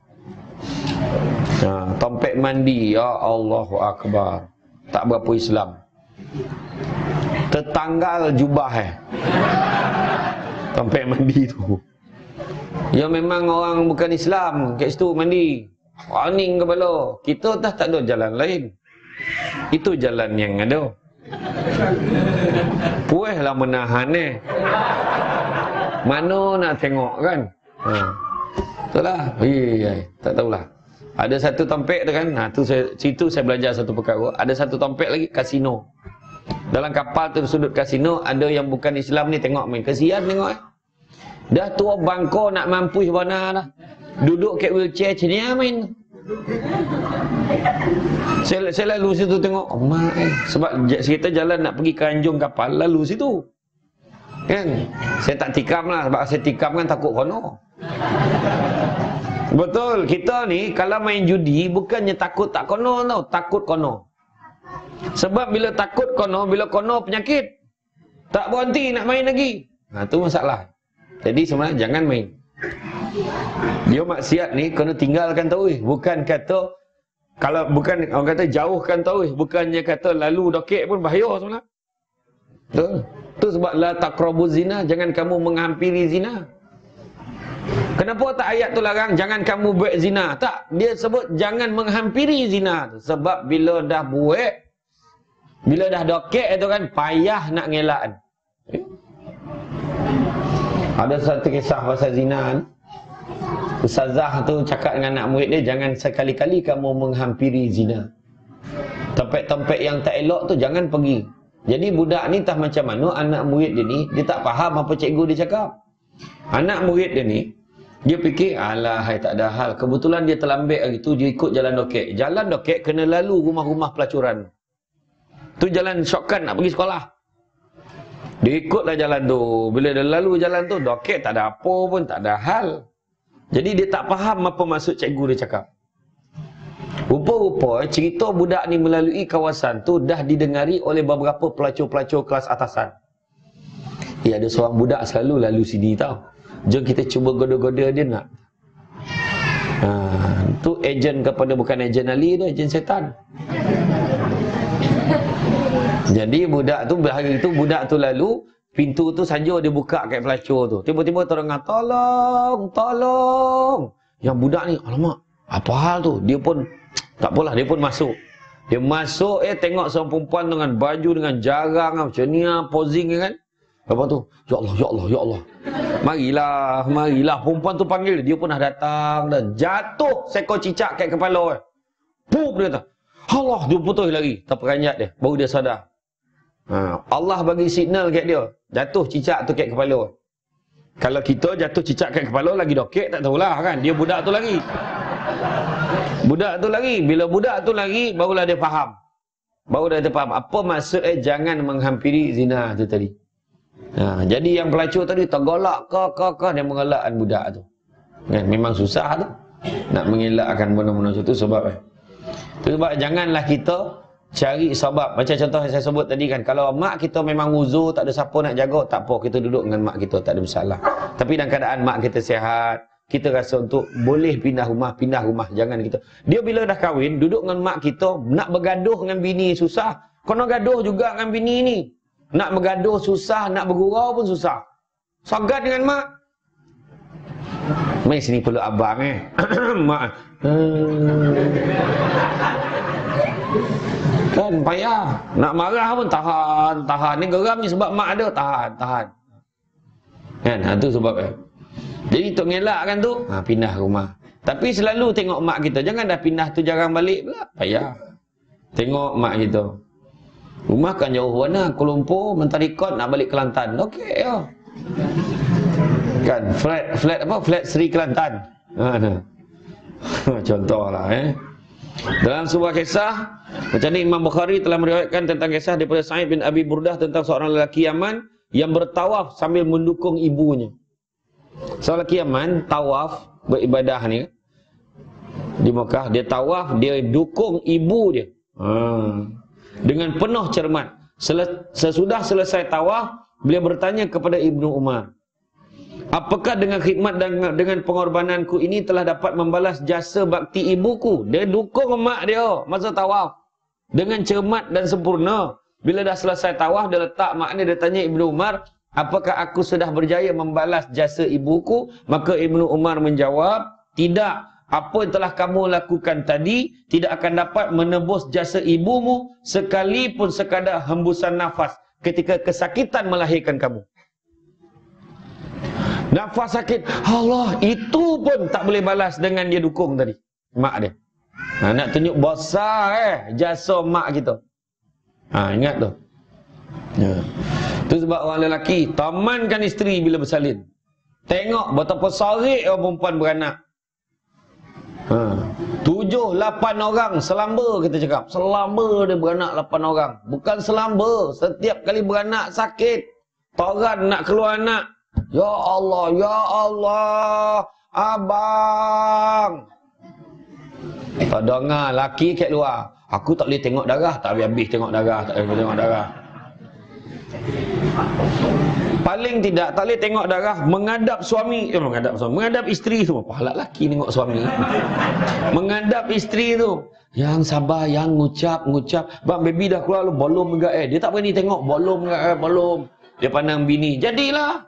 Ha, tompek mandi, ya Allahu Akbar. Tak berapa Islam. Tertanggal jubah eh. Tompek mandi tu. Ya memang orang bukan Islam kat situ mandi. Warning kepala. Kita dah tak ada jalan lain. Itu jalan yang ada. Puihlah menahan eh. Mana nak tengok kan? Ha. Itulah. Iya, tak tahulah. Ada satu tompek tu kan. Nah, tu saya situ saya belajar satu perkara. Ada satu tompek lagi kasino. Dalam kapal tu sudut kasino ada yang bukan Islam ni tengok main. Kesian tengok eh. Dah tua bangko nak mampu mana dah. Duduk kat wheelchair macam ni main. Saya, saya lalu situ tengok. Oh, mak eh. Sebab kita jalan nak pergi ke Anjung kapal, lalu situ. Kan? Saya tak tikam lah. Sebab saya tikam kan takut kono. Betul. Kita ni kalau main judi bukannya takut tak kono tau. Takut kono. Sebab bila takut kono, bila kono penyakit. Tak berhenti nak main lagi. Nah, tu masalah. Jadi sebenarnya jangan main. Dia maksiat ni kena tinggalkan tauhid. Bukan kata kalau bukan orang kata jauhkan tauhid, bukannya kata lalu dokek pun bahaya sebenarnya. Betul. Tu sebab la taqrabuz zina, jangan kamu menghampiri zina. Kenapa tak ayat tu larang jangan kamu buat zina? Tak, dia sebut jangan menghampiri zina. Sebab bila dah buat, bila dah dokek itu kan payah nak ngelak. Ada satu kisah pasal zina ni. Ustazah tu cakap dengan anak murid dia, jangan sekali-kali kamu menghampiri zina. Tempat-tempat yang tak elok tu jangan pergi. Jadi budak ni entah macam mana anak murid dia ni, dia tak faham apa cikgu dia cakap. Anak murid dia ni, dia fikir, alah hai tak ada hal. Kebetulan dia terlambat hari tu, dia ikut jalan dokek. Jalan dokek kena lalu rumah-rumah pelacuran. Tu jalan shortcut nak pergi sekolah. Dia ikutlah jalan tu. Bila dia lalu jalan tu, dokek tak ada apa pun, tak ada hal. Jadi dia tak faham apa maksud cikgu dia cakap. Rupa-rupa cerita budak ni melalui kawasan tu dah didengari oleh beberapa pelacur-pelacur kelas atasan. Ya, ada seorang budak selalu lalu sini tau. Jom kita cuba goda-goda dia nak. Ha, tu ejen kepada bukan ejen Ali tu, ejen setan. Jadi budak tu hari tu budak tu lalu pintu tu saja dia buka kat pelacur tu. Tiba-tiba terdengar tolong, tolong. Yang budak ni, alamak, apa hal tu? Dia pun tak apalah, dia pun masuk. Dia masuk eh tengok seorang perempuan dengan baju dengan jarang macam ni posing kan. Apa tu? Ya Allah, ya Allah, ya Allah. Marilah, marilah perempuan tu panggil dia pun dah datang dan jatuh seekor cicak kat kepala. Pup dia kata. Allah, dia putus lagi. Terperanjat dia, baru dia sadar. Ha, Allah bagi signal kat dia. Jatuh cicak tu kat kepala. Kalau kita jatuh cicak kat kepala lagi dokek tak tahulah kan. Dia budak tu lagi. Budak tu lagi. Bila budak tu lagi barulah dia faham. baru dah terfaham apa maksud eh jangan menghampiri zina tu tadi. Ha, jadi yang pelacur tadi tergolak ke ke ke dia mengelakkan budak tu. Kan memang susah tu nak mengelakkan benda-benda macam tu sebab eh. Tu sebab janganlah kita cari sebab. Macam contoh yang saya sebut tadi kan, kalau mak kita memang uzur, tak ada siapa nak jaga, tak apa, kita duduk dengan mak kita, tak ada masalah. Tapi dalam keadaan mak kita sihat, kita rasa untuk boleh pindah rumah, pindah rumah. Jangan kita. Dia bila dah kahwin, duduk dengan mak kita, nak bergaduh dengan bini susah. Kena gaduh juga dengan bini ni. Nak bergaduh susah, nak bergurau pun susah. Sagat dengan mak. Mai sini perlu abang eh. Mak. Kan payah. Nak marah pun tahan, tahan. Ni geram ni sebab mak ada, tahan, tahan. Kan, ha, tu sebab eh. Jadi untuk ngelakkan tu, ha, pindah rumah. Tapi selalu tengok mak kita. Jangan dah pindah tu jarang balik pula. Payah. Tengok mak kita. Rumah kan jauh mana? Kuala Lumpur, Mentari Kot nak balik Kelantan. Okey ya. Kan, flat flat apa? Flat Sri Kelantan. Ha, nah. Contohlah eh. Dalam sebuah kisah, macam ni Imam Bukhari telah meriwayatkan tentang kisah daripada Sa'id bin Abi Burdah tentang seorang lelaki Yaman yang bertawaf sambil mendukung ibunya. Seorang lelaki Yaman tawaf beribadah ni di Mekah, dia tawaf, dia dukung ibu dia. Ha. Dengan penuh cermat. Sesudah selesai tawaf, beliau bertanya kepada Ibnu Umar, apakah dengan khidmat dan dengan pengorbananku ini telah dapat membalas jasa bakti ibuku? Dia dukung mak dia masa tawaf dengan cermat dan sempurna. Bila dah selesai tawaf, dia letak maknya, dia tanya Ibnu Umar, apakah aku sudah berjaya membalas jasa ibuku? Maka Ibnu Umar menjawab, tidak. Apa yang telah kamu lakukan tadi tidak akan dapat menebus jasa ibumu sekalipun sekadar hembusan nafas ketika kesakitan melahirkan kamu. Nafas sakit, Allah, itu pun tak boleh balas dengan dia dukung tadi, mak dia. Ha, nak tunjuk besar eh jasa mak kita. Ha, ingat tu. Ya. Tu sebab orang lelaki tamankan isteri bila bersalin. Tengok betapa sorry orang perempuan beranak. Ha. Tujuh, lapan orang selamba, kita cakap. Selamba dia beranak lapan orang. Bukan selamba, setiap kali beranak sakit. Toran nak keluar anak. Ya Allah, ya Allah, abang. Tak dengar, laki kat luar. Aku tak boleh tengok darah, tak habis-habis tengok darah, tak boleh tengok darah. Paling tidak, tak boleh tengok darah, menghadap suami, eh, menghadap suami, menghadap isteri tu. Pahala laki tengok suami. Menghadap isteri tu. Yang sabar, yang ngucap, ngucap. Bang, baby dah keluar lu, belum enggak eh. Dia tak berani tengok, belum enggak eh, belum. Dia pandang bini, jadilah.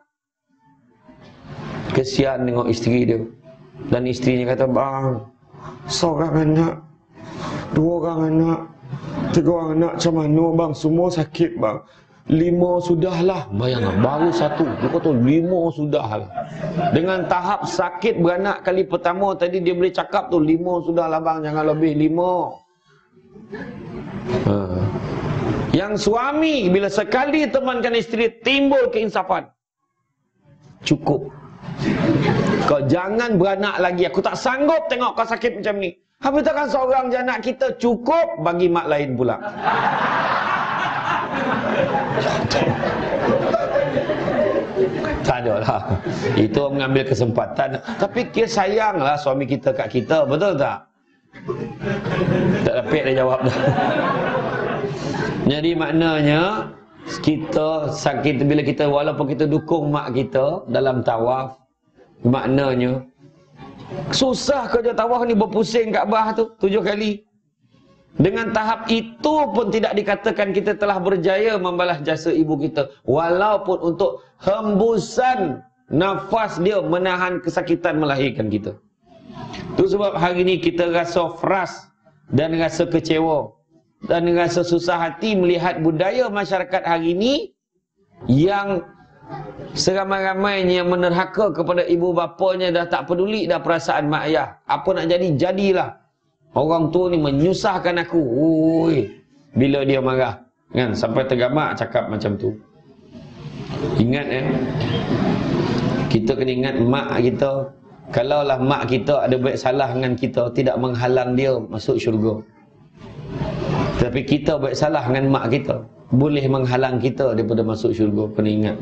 Kesian tengok isteri dia. Dan isterinya kata, bang, seorang anak, dua orang anak, tiga orang anak, macam mana bang? Semua sakit bang. Lima sudahlah. Bayangkan, baru satu. Dia kata, lima sudahlah. Dengan tahap sakit beranak kali pertama tadi, dia boleh cakap tu, lima sudahlah bang, jangan lebih lima. Ha. Yang suami, bila sekali temankan isteri, timbul keinsafan. Cukup. Kau jangan beranak lagi. Aku tak sanggup tengok kau sakit macam ni. Habis takkan seorang je anak kita, cukup bagi mak lain pula. Tak ada lah. Itu mengambil kesempatan. Tapi dia sayanglah suami kita kat kita. Betul tak? Tak dapat dia jawab dah. Jadi maknanya, kita sakit bila kita, walaupun kita dukung mak kita dalam tawaf, maknanya susah kerja tawaf ni, berpusing Kaabah tu tujuh kali. Dengan tahap itu pun tidak dikatakan kita telah berjaya membalas jasa ibu kita, walaupun untuk hembusan nafas dia menahan kesakitan melahirkan kita. Itu sebab hari ni kita rasa frust dan rasa kecewa dan rasa susah hati melihat budaya masyarakat hari ini yang seramai-ramainya yang menerhaka kepada ibu bapanya, dah tak peduli dah perasaan mak ayah. Apa nak jadi, jadilah. Orang tua ni menyusahkan aku. Ui, bila dia marah kan, sampai tergamak cakap macam tu. Ingat eh, kita kena ingat mak kita. Kalaulah mak kita ada buat salah dengan kita, tidak menghalang dia masuk syurga. Tapi kita buat salah dengan mak kita, boleh menghalang kita daripada masuk syurga. Kena ingat.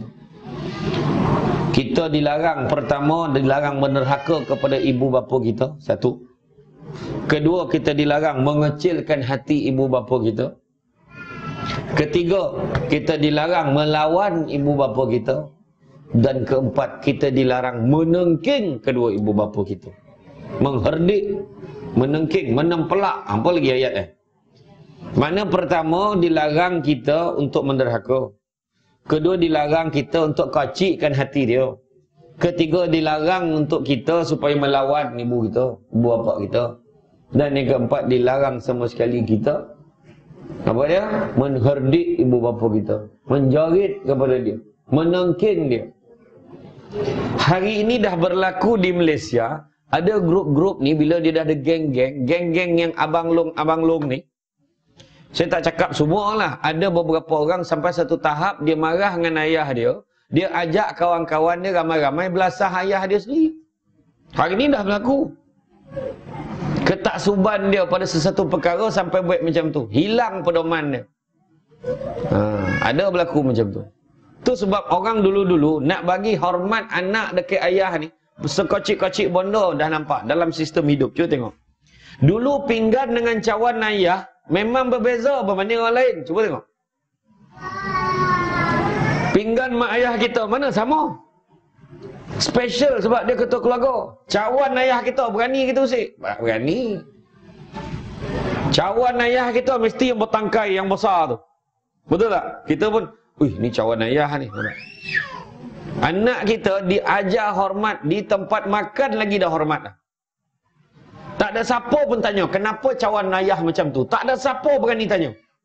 Kita dilarang, pertama dilarang menerhaka kepada ibu bapa kita, satu. Kedua, kita dilarang mengecilkan hati ibu bapa kita. Ketiga, kita dilarang melawan ibu bapa kita. Dan keempat, kita dilarang menengking kedua ibu bapa kita. Mengherdik, menengking, menempelak. Apa lagi ayat eh? Mana pertama dilarang kita untuk menderhaka. Kedua, dilarang kita untuk kacikkan hati dia. Ketiga, dilarang untuk kita supaya melawan ibu kita, ibu bapa kita. Dan yang keempat, dilarang sama sekali kita apa dia? Mengherdik ibu bapa kita, menjerit kepada dia, menengking dia. Hari ini dah berlaku di Malaysia. Ada grup-grup ni, bila dia dah ada geng-geng, geng-geng yang abang long abang long ni, saya tak cakap semua lah, ada beberapa orang sampai satu tahap dia marah dengan ayah dia, dia ajak kawan-kawan dia ramai-ramai belasah ayah dia sendiri. Hari ini dah berlaku. Ketaksuban dia pada sesuatu perkara sampai buat macam tu, hilang pedoman dia. Ha, ada berlaku macam tu. Tu sebab orang dulu-dulu nak bagi hormat anak dekat ayah ni, sekocik-kocik bondo dah nampak dalam sistem hidup. Cuba tengok. Dulu pinggan dengan cawan ayah memang berbeza berbanding orang lain. Cuba tengok. Pinggan mak ayah kita mana sama. Special sebab dia ketua keluarga. Cawan ayah kita berani kita usik. Berani. Cawan ayah kita mesti yang bertangkai yang besar tu. Betul tak? Kita pun, wih ni cawan ayah ni. Anak kita diajar hormat, di tempat makan lagi dah hormat dah. Tak ada siapa pun tanya, kenapa cawan ayah macam tu? Tak ada siapa berani tanya.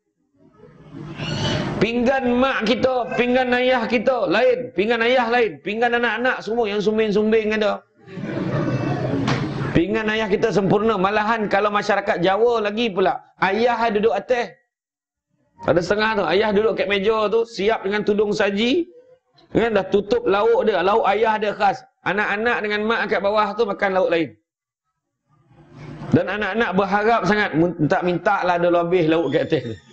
Pinggan mak kita, pinggan ayah kita lain, pinggan ayah lain, pinggan anak-anak semua yang sumbing-sumbing ada. Pinggan ayah kita sempurna. Malahan kalau masyarakat Jawa lagi pula, ayah duduk atas. Ada setengah tu, ayah duduk kat meja tu, siap dengan tudung saji, kan, dah tutup lauk dia, lauk ayah dia khas. Anak-anak dengan mak kat bawah tu makan lauk lain. Dan anak-anak berharap sangat, minta-minta lah ada lebih lauk kat atas tu.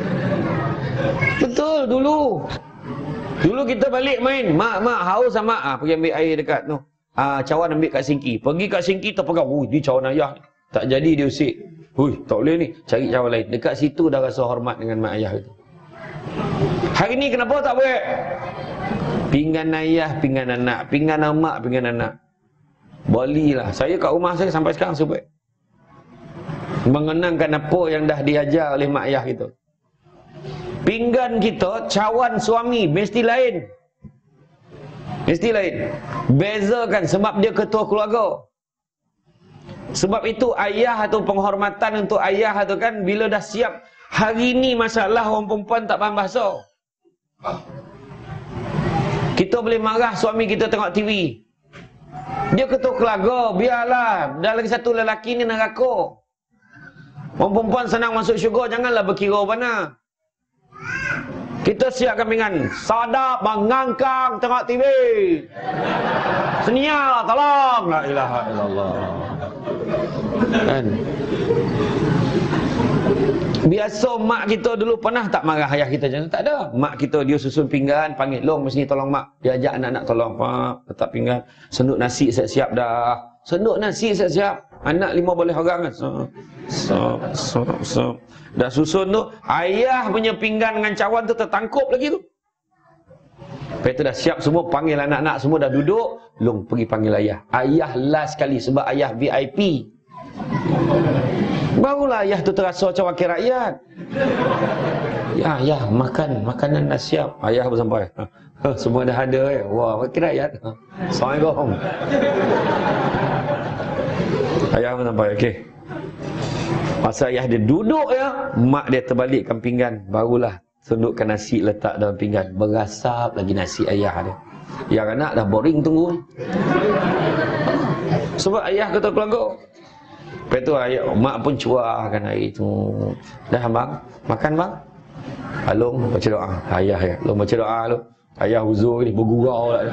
Betul dulu. Dulu kita balik main, mak mak haus sama ah, pergi ambil air dekat tu. Ah, cawan ambil kat sinki. Pergi kat sinki terpegang, "Ui, ni cawan ayah ni." Tak jadi dia usik. "Hui, tak boleh ni, cari cawan lain." Dekat situ dah rasa hormat dengan mak ayah itu. Hari ni kenapa tak boleh? Pinggan ayah, pinggan anak, pinggan mak, pinggan anak. Balilah. Saya kat rumah saya sampai sekarang saya buat. Mengenangkan apa yang dah diajar oleh mak ayah kita. Pinggan kita, cawan suami mesti lain. Mesti lain. Bezakan sebab dia ketua keluarga. Sebab itu ayah atau penghormatan untuk ayah tu kan, bila dah siap. Hari ni masalah orang perempuan tak faham bahasa. Kita boleh marah suami kita tengok T V. Dia ketua keluarga, biarlah. Dah lagi satu lelaki ni neraka. Orang perempuan senang masuk syurga, janganlah berkira mana. Kita siapkan pinggan, sadap mengangkang tengok T V. Senia tolong, la ilaha illallah. Kan? Biasa mak kita dulu pernah tak marah ayah kita macam tu? Tak ada. Mak kita dia susun pinggan, panggil, "Long, mesti tolong mak." Dia ajak anak-anak tolong, "Pak, letak pinggan. Senduk nasi siap-siap dah." Senduk nasi siap-siap. Anak lima boleh orang kan. Sop, sop, sop, sop. Dah susun tu, ayah punya pinggan dengan cawan tu tertangkup lagi tu. Lepas tu dah siap semua, panggil anak-anak semua dah duduk. Long, pergi panggil ayah. Ayah last sekali sebab ayah V I P. Barulah ayah tu terasa macam wakil rakyat. Ya, ayah makan, makanan dah siap. Ayah pun sampai. Semua dah ada eh. Wah, wakil rakyat. Assalamualaikum. Ayah pun sampai, okey. Masa ayah dia duduk ya, mak dia terbalikkan pinggan, barulah sendukkan nasi letak dalam pinggan. Berasap lagi nasi ayah dia. Yang anak dah boring tunggu. Sebab ayah kata keluarga. Lepas tu ayah, mak pun curahkan air tu. Dah bang, makan bang. Alung baca doa. Ayah ya, long baca doa lu. Ayah uzur ni bergurau lah.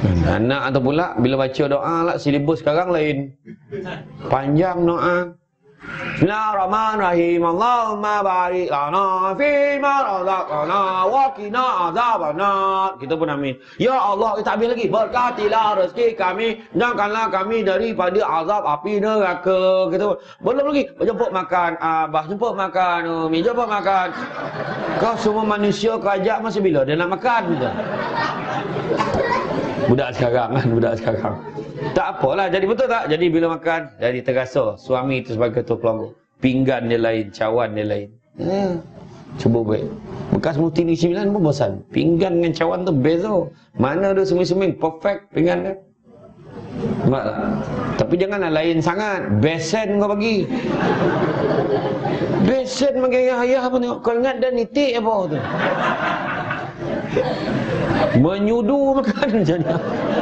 Anak atau pula bila baca doa lah, silibus sekarang lain. Panjang doa. Bismillahirrahmanirrahim. Allahumma barik lana fi ma razaqtana wa qina azabannar. Kita pun amin. Ya Allah, kita ambil lagi. Berkatilah rezeki kami, jauhkanlah kami daripada azab api neraka. Kita pun belum lagi. Jemput makan abah, jemput makan umi, jemput makan. Kau semua manusia kau ajak masa bila dia nak makan gitu. Budak sekarang kan, budak sekarang. Tak apalah, jadi betul tak? Jadi bila makan, jadi terasa suami itu sebagai ketua keluarga. Pinggan dia lain, cawan dia lain. Eh, cuba baik. Bekas Mufti Negeri Sembilan pun bosan. Pinggan dengan cawan tu beza. Mana ada seming-seming, perfect pinggan dia. Nampak tak? Tapi janganlah lain sangat. Besen kau bagi. Besen bagi ayah-ayah apa tengok. Kau ingat dah nitik apa tu? Menyudu makan macam ni.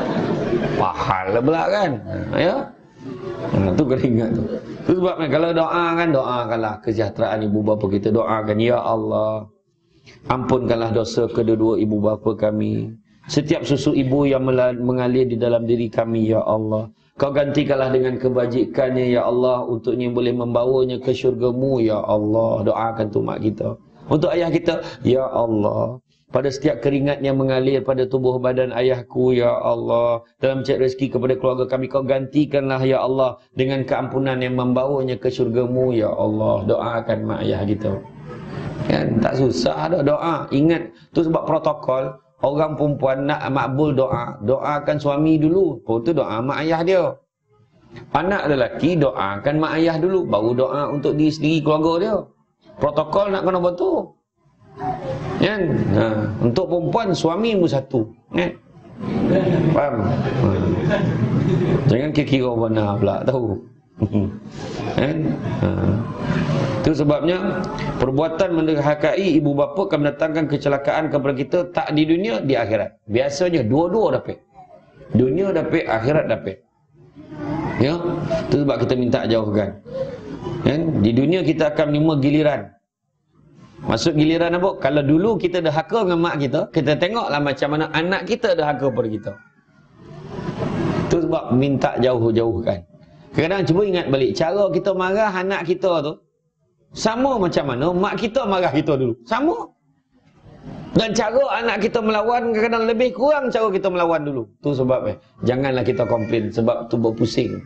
Pahala pula kan. Ya. Ha, tu kena ingat tu. Tu sebabnya kalau doa kan, doakanlah kesejahteraan ibu bapa kita. Doakan, ya Allah, ampunkanlah dosa kedua-dua ibu bapa kami. Setiap susu ibu yang mengalir di dalam diri kami, ya Allah, Kau gantikanlah dengan kebajikannya, ya Allah, untuknya boleh membawanya ke syurga-Mu, ya Allah. Doakan tu mak kita. Untuk ayah kita, ya Allah, pada setiap keringat yang mengalir pada tubuh badan ayahku, ya Allah, dalam mencari rezeki kepada keluarga kami, Kau gantikanlah, ya Allah, dengan keampunan yang membawanya ke syurga-Mu, ya Allah. Doakan mak ayah kita. Kan, tak susah ada doa. Ingat, tu sebab protokol. Orang perempuan nak makbul doa, doakan suami dulu, lepas tu doa mak ayah dia. Anak lelaki doakan mak ayah dulu, baru doa untuk diri sendiri, keluarga dia. Protokol nak kena betul. Kan? Ha. Untuk perempuan, suami mu satu. Kan? Faham? Ha. Jangan kira-kira benar pula, tahu. Kan? Ha. Itu sebabnya perbuatan mendurhakai ibu bapa akan mendatangkan kecelakaan kepada kita, tak di dunia, di akhirat. Biasanya dua-dua dapat. Dunia dapat, akhirat dapat. Ya, itu sebab kita minta jauhkan. Kan? Di dunia kita akan menerima giliran. Maksud giliran apa? Kalau dulu kita derhaka dengan mak kita, kita tengoklah macam mana anak kita derhaka pada kita. Itu sebab minta jauh-jauhkan. Kadang-kadang cuba ingat balik, cara kita marah anak kita tu sama macam mana mak kita marah kita dulu. Sama. Dan cara anak kita melawan kadang-kadang lebih kurang cara kita melawan dulu. Tu sebabnya janganlah kita komplain sebab tu berpusing.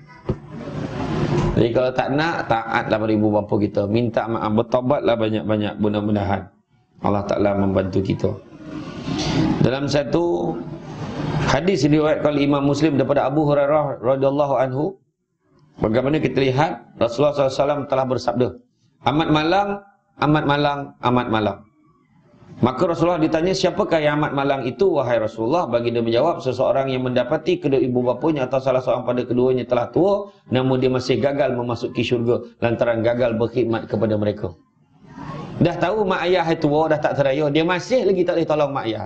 Jadi kalau tak nak, taatlah pada ibu bapa kita. Minta maaf, bertaubatlah banyak-banyak, mudah-mudahan Allah Ta'ala membantu kita. Dalam satu hadis diriwayatkan oleh Imam Muslim daripada Abu Hurairah radhiyallahu anhu, bagaimana kita lihat Rasulullah sallallahu alaihi wasallam telah bersabda, amat malang, amat malang, amat malang. Maka Rasulullah ditanya, siapakah yang amat malang itu, wahai Rasulullah? Bagi dia menjawab, seseorang yang mendapati kedua ibu bapanya atau salah seorang pada keduanya telah tua, namun dia masih gagal memasuki syurga lantaran gagal berkhidmat kepada mereka. Dah tahu mak ayah tua, dah tak teraya, dia masih lagi tak boleh tolong mak ayah.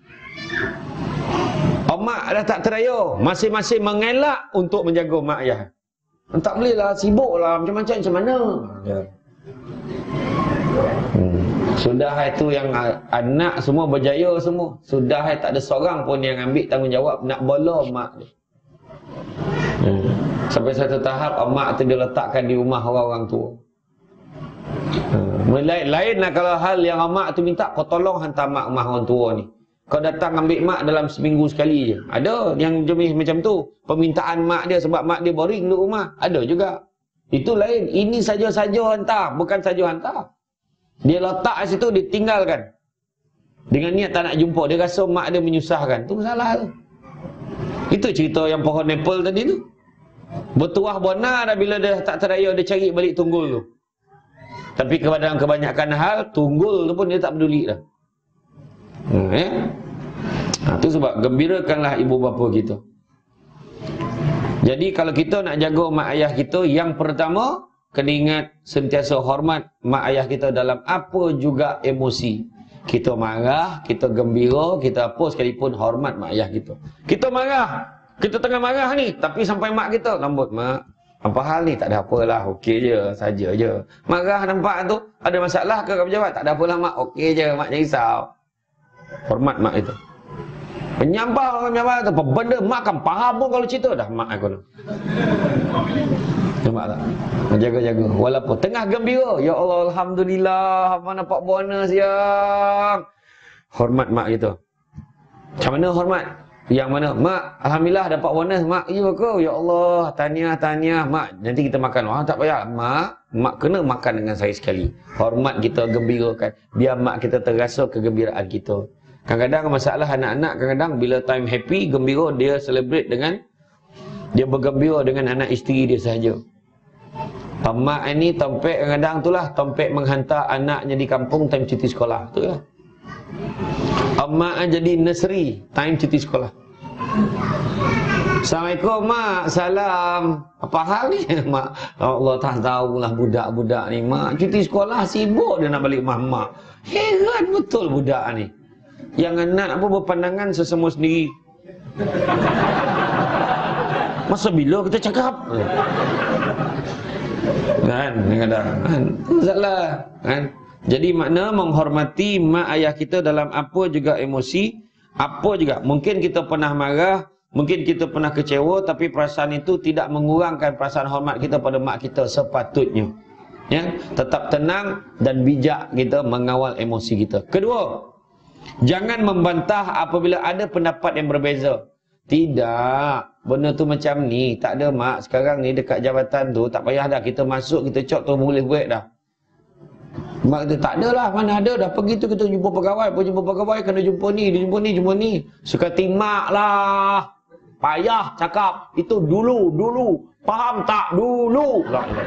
Mak dah tak teraya, masing-masing mengelak untuk menjaga mak ayah. Tak boleh lah, sibuk lah, macam-macam macam mana. Ya. Hmm. Sudah itu yang anak semua berjaya semua. Sudah tak ada seorang pun yang ambil tanggungjawab nak bola mak dia. Hmm. Sampai satu tahap mak tu dia letakkan di rumah orang-orang tua. Hmm. Lain-lain lah kalau hal yang mak tu minta, kau tolong hantar mak rumah orang tua ni. Kau datang ambil mak dalam seminggu sekali je. Ada yang jenis macam tu. Permintaan mak dia sebab mak dia boring duduk rumah. Ada juga. Itu lain. Ini saja-saja hantar. Bukan saja hantar. Dia letak kat situ, dia tinggalkan. Dengan niat tak nak jumpa. Dia rasa mak dia menyusahkan. Itu salah tu. Itu cerita yang pohon apple tadi tu. Bertuah bona dah bila dia tak teraya, dia cari balik tunggul tu. Tapi kepada kebanyakan hal, tunggul tu pun dia tak peduli dah. Hmm, eh? Ha, itu sebab gembirakanlah ibu bapa kita. Jadi kalau kita nak jaga mak ayah kita, yang pertama kena ingat sentiasa hormat mak ayah kita dalam apa juga emosi. Kita marah, kita gembira, kita apa sekalipun hormat mak ayah kita. Kita marah, kita tengah marah ni, tapi sampai mak kita, lambut mak, apa hal ni? Tak ada apalah, okey je, saja je. Marah nampak tu, ada masalah ke pejabat? Tak ada apalah mak, okey je, mak jangan risau. Hormat mak itu. Penyampah orang pejabat tu, apa benda mak kan faham pun kalau cerita dah mak aku tu. Nampak tak? Menjaga-jaga. Walaupun tengah gembira, ya Allah, alhamdulillah, mana nampak bonus yang hormat mak kita. Macam mana hormat? Yang mana? Mak, alhamdulillah dapat bonus. Mak, ya ke? Ya Allah, tahniah, tahniah. Mak, nanti kita makan. Wah, tak payah. Mak, mak kena makan dengan saya sekali. Hormat kita, gembirakan. Biar mak kita terasa kegembiraan kita. Kadang-kadang masalah anak-anak, kadang-kadang bila time happy, gembira, dia celebrate dengan, dia bergembira dengan anak isteri dia sahaja. Mak ini tompek kadang-kadang tu lah, tompek menghantar anaknya di kampung time cuti sekolah. Tu lah. Mak jadi nursery time cuti sekolah. Assalamualaikum mak, salam. Apa hal ni mak? Allah tak tahulah budak-budak ni mak. Cuti sekolah sibuk dia nak balik mak. Heran betul budak ni. Yang anak apa berpandangan sesama sendiri. Masa bila kita cakap? Kan, kadang-kadang kan, salah kan. Jadi makna menghormati mak ayah kita dalam apa juga emosi, apa juga. Mungkin kita pernah marah, mungkin kita pernah kecewa, tapi perasaan itu tidak mengurangkan perasaan hormat kita pada mak kita sepatutnya. Ya, tetap tenang dan bijak kita mengawal emosi kita. Kedua, jangan membantah apabila ada pendapat yang berbeza. Tidak, benda tu macam ni, tak ada mak. Sekarang ni dekat jabatan tu, tak payah dah kita masuk, kita cok tu boleh buat dah. Mak kata, tak adalah, mana ada, dah pergi tu kita jumpa pegawai, pun jumpa pegawai, kena jumpa ni, dia jumpa ni, jumpa ni. Suka timak lah. Payah cakap, itu dulu, dulu. Faham tak? Dulu.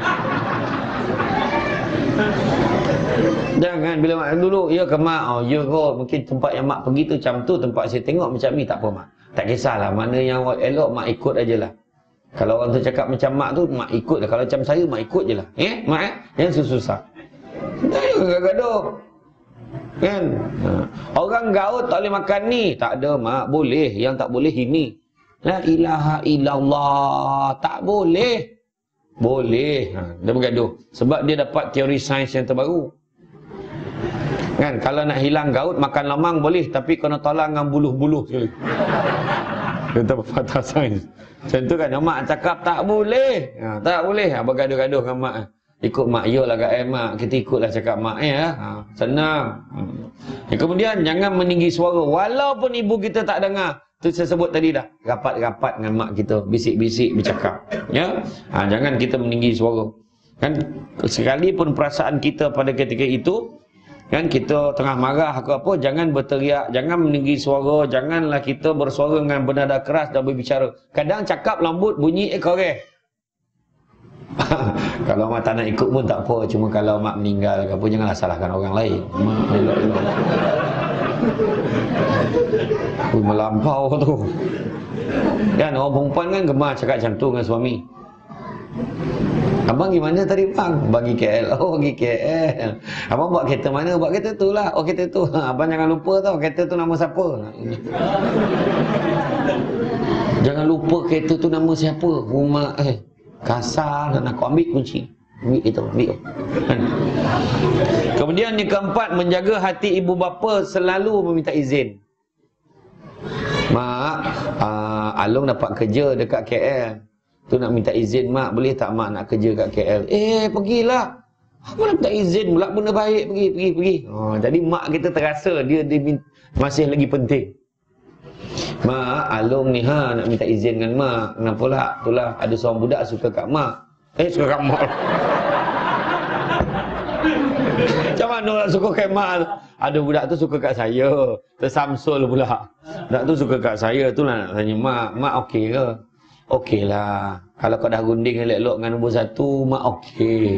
Jangan, bila mak dulu, ya ke mak? Oh, ya kot, mungkin tempat yang mak pergi tu macam tu, tempat saya tengok macam ni, tak apa mak. Tak kisahlah, mana yang elok, mak ikut aja lah. Kalau orang tu cakap macam mak tu, mak ikut lah. Kalau macam saya, mak ikut je lah. Eh, mak eh? Yang susah-susah. Jangan gaduh. Kan? Ha. Orang gaut tak boleh makan ni. Tak ada mak, boleh. Yang tak boleh ini. La ilaha illallah. Tak boleh. Boleh. Ha. Dia bergaduh. Sebab dia dapat teori sains yang terbaru. Kan? Kalau nak hilang gaut, makan lemang boleh. Tapi kena tolak dengan buluh-buluh sekali. Dia tak berpatah sains. Macam tu kan, mak cakap tak boleh. Ha, tak boleh. Ha, bergaduh-gaduh dengan mak. Ikut mak, yolah kat eh mak. Kita ikutlah cakap mak ya. Ha, senang. Hmm. Kemudian, jangan meninggi suara. Walaupun ibu kita tak dengar. Tu saya sebut tadi dah. Rapat-rapat dengan mak kita. Bisik-bisik bercakap. Ya. Ha, jangan kita meninggi suara. Kan, sekalipun perasaan kita pada ketika itu, kan kita tengah marah ke apa, jangan berteriak, jangan meninggi suara, janganlah kita bersuara dengan bernada keras dan berbicara. Kadang cakap lembut, bunyi eh korek. Kalau mak tak nak ikut pun tak apa, cuma kalau mak meninggal ke apa, janganlah salahkan orang lain. Mak elok elok. Ui, melampau tu. Kan orang perempuan kan gemar cakap macam tu dengan suami. Abang pergi mana tadi bang? Bagi K L. Oh, pergi K L. Abang buat kereta mana? Buat kereta tu lah. Oh, kereta tu. Abang jangan lupa tau, kereta tu nama siapa? Jangan lupa kereta tu nama siapa? Rumah eh kasar, nak aku ambil kunci. Ambil kereta, ambil. Kemudian yang keempat, menjaga hati ibu bapa selalu meminta izin. Mak, uh, Along dapat kerja dekat K L. Tu nak minta izin mak, boleh tak mak nak kerja kat K L? Eh, pergilah. Apa nak minta izin pula, benda baik, pergi, pergi, pergi. Oh, jadi mak kita terasa dia, dia masih lagi penting. Mak, Along ni ha nak minta izin dengan mak. Kenapa lah? Itulah ada seorang budak suka kat mak. Eh, suka kat mak. Macam mana nak suka kat mak? Ada budak tu suka kat saya. Tersamsul pula. Budak tu suka kat saya, tu lah nak tanya mak, mak okey ke? Okey lah. Kalau kau dah runding elok-elok dengan nombor satu, mak okey.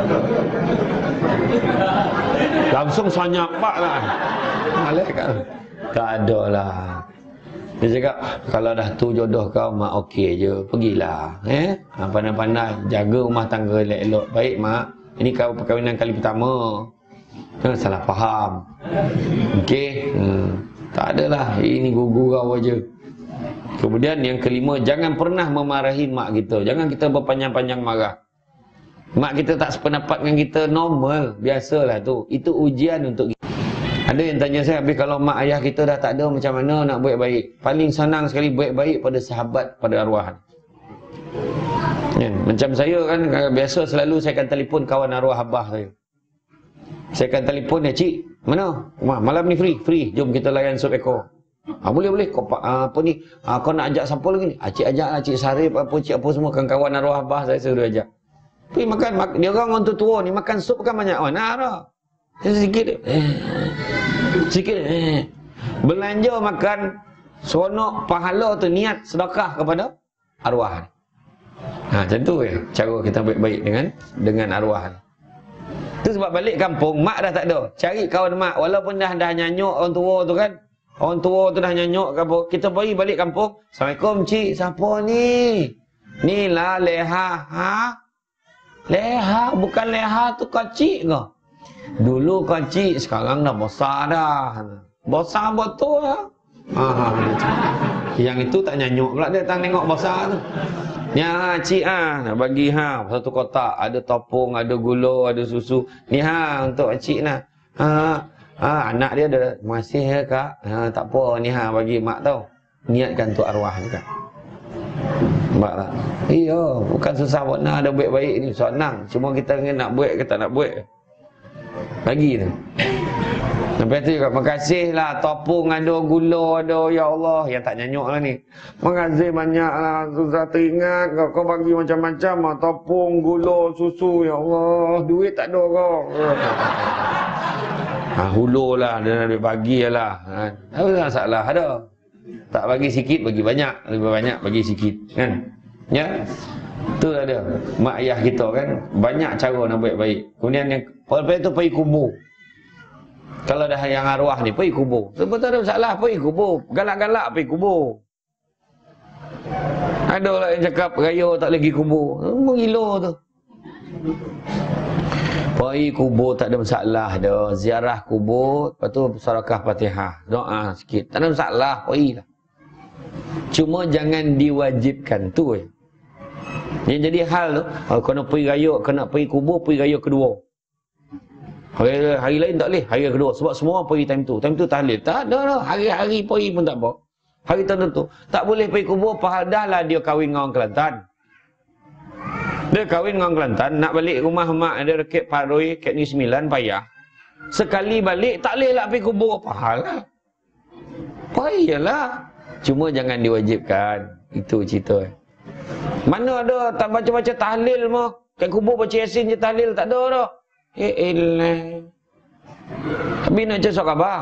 Langsung sanyak pak lah. Malah kan? Tak ada lah. Dia cakap, kalau dah tu jodoh kau, mak okey je. Pergilah. Eh? Pandai-pandai. Jaga rumah tangga elok-elok. Baik mak. Ini kau perkahwinan kali pertama. Jangan salah faham. Okey? Hmm. Tak adalah. Ini gurau aja. Kemudian yang kelima, jangan pernah memarahi mak kita. Jangan kita berpanjang-panjang marah. Mak kita tak sependapat dengan kita, normal. Biasalah tu. Itu ujian untuk kita. Ada yang tanya saya, habis kalau mak ayah kita dah tak ada, macam mana nak buat baik? Paling senang sekali buat baik pada sahabat, pada arwah. Kan? Macam saya kan, biasa selalu saya akan telefon kawan arwah abah saya. Saya akan telefon dia, cik, mana? Malam ni free, free. Jom kita layan sup ekor. Ah, boleh, boleh. Kau, ah, apa ni? Ah, kau nak ajak siapa lagi ni? Ah, cik ajak lah, cik Sarip, apa, cik apa semua. Kawan-kawan arwah abah saya suruh ajak. Pergi makan, mak, dia orang orang tua ni makan sup kan banyak mana arah. Sikit eh. Sikit eh. Belanja makan, seronok pahala tu niat sedekah kepada arwah. Ha, macam tu ya, cara kita baik-baik dengan dengan arwah. Tu sebab balik kampung, mak dah tak ada. Cari kawan mak, walaupun dah dah nyanyuk orang tua tu kan. Orang tua tu dah nyanyuk kampung. Kita pergi balik kampung. Assalamualaikum cik, siapa ni? Ni lah Leha. Ha? Leha, bukan Leha tu kacik ke? Dulu kacik, sekarang dah besar dah. Besar betul ya. Ha, ha, yang itu tak nyanyuk pula dia, tak tengok besar tu. Ya cik ah, nak bagi ha satu kotak, ada topung, ada gula, ada susu. Ni ha untuk cik nah. Ha, ha anak dia ada. Masih ya kak. Ha tak apa ni ha bagi mak tahu. Niatkan untuk arwah juga. Mak tak? Iya, bukan susah buat nak ada baik-baik ni, senang. Cuma kita nak buat ke tak nak buat. Bagi tu. Sampai tu juga, makasihlah topung ada, gula ada, ya Allah, yang tak nyanyuk lah ni. Makasih banyak lah, susah teringat, kau, kau bagi macam-macam lah, topung, gula, susu, ya Allah, duit tak ada kau. Ha, hulu lah, dia nak bagi lah. Ha, tak ada masalah, ada. Tak bagi sikit, bagi banyak, lebih banyak, bagi sikit, kan? Ya, tu ada. Mak ayah kita kan, banyak cara nak baik-baik. Kemudian yang, lepas tu pergi kubur. Kalau dah yang arwah ni, pergi kubur. Sebab tak ada masalah, pergi kubur. Galak-galak pergi kubur. Ada lah yang cakap, raya tak lagi kubur. Menggila tu. Pergi kubur tak ada masalah dah. Ziarah kubur, lepas tu sarakah Fatihah. Doa sikit. Tak ada masalah, pergi lah. Cuma jangan diwajibkan. Tu je. Yang jadi hal tu, kalau kena pergi raya, kena pergi kubur, pergi raya kedua. Hari, hari lain tak boleh, hari kedua. Sebab semua orang pergi time tu. Time tu tahlil. Tak ada lah. Hari-hari pergi pun tak apa. Hari tertentu. Tak boleh pergi kubur, padahal dah lah dia kahwin dengan orang Kelantan. Dia kahwin dengan orang Kelantan, nak balik rumah mak dia dekat Paroi, kat Negeri Sembilan, payah. Sekali balik, tak boleh lah pergi kubur. Pahal lah. Payahlah. Cuma jangan diwajibkan. Itu cerita. Mana ada, tak baca-baca tahlil mah. Kat kubur baca Yasin je tahlil, tak ada dah. Eh elah. Habis nak cakap khabar.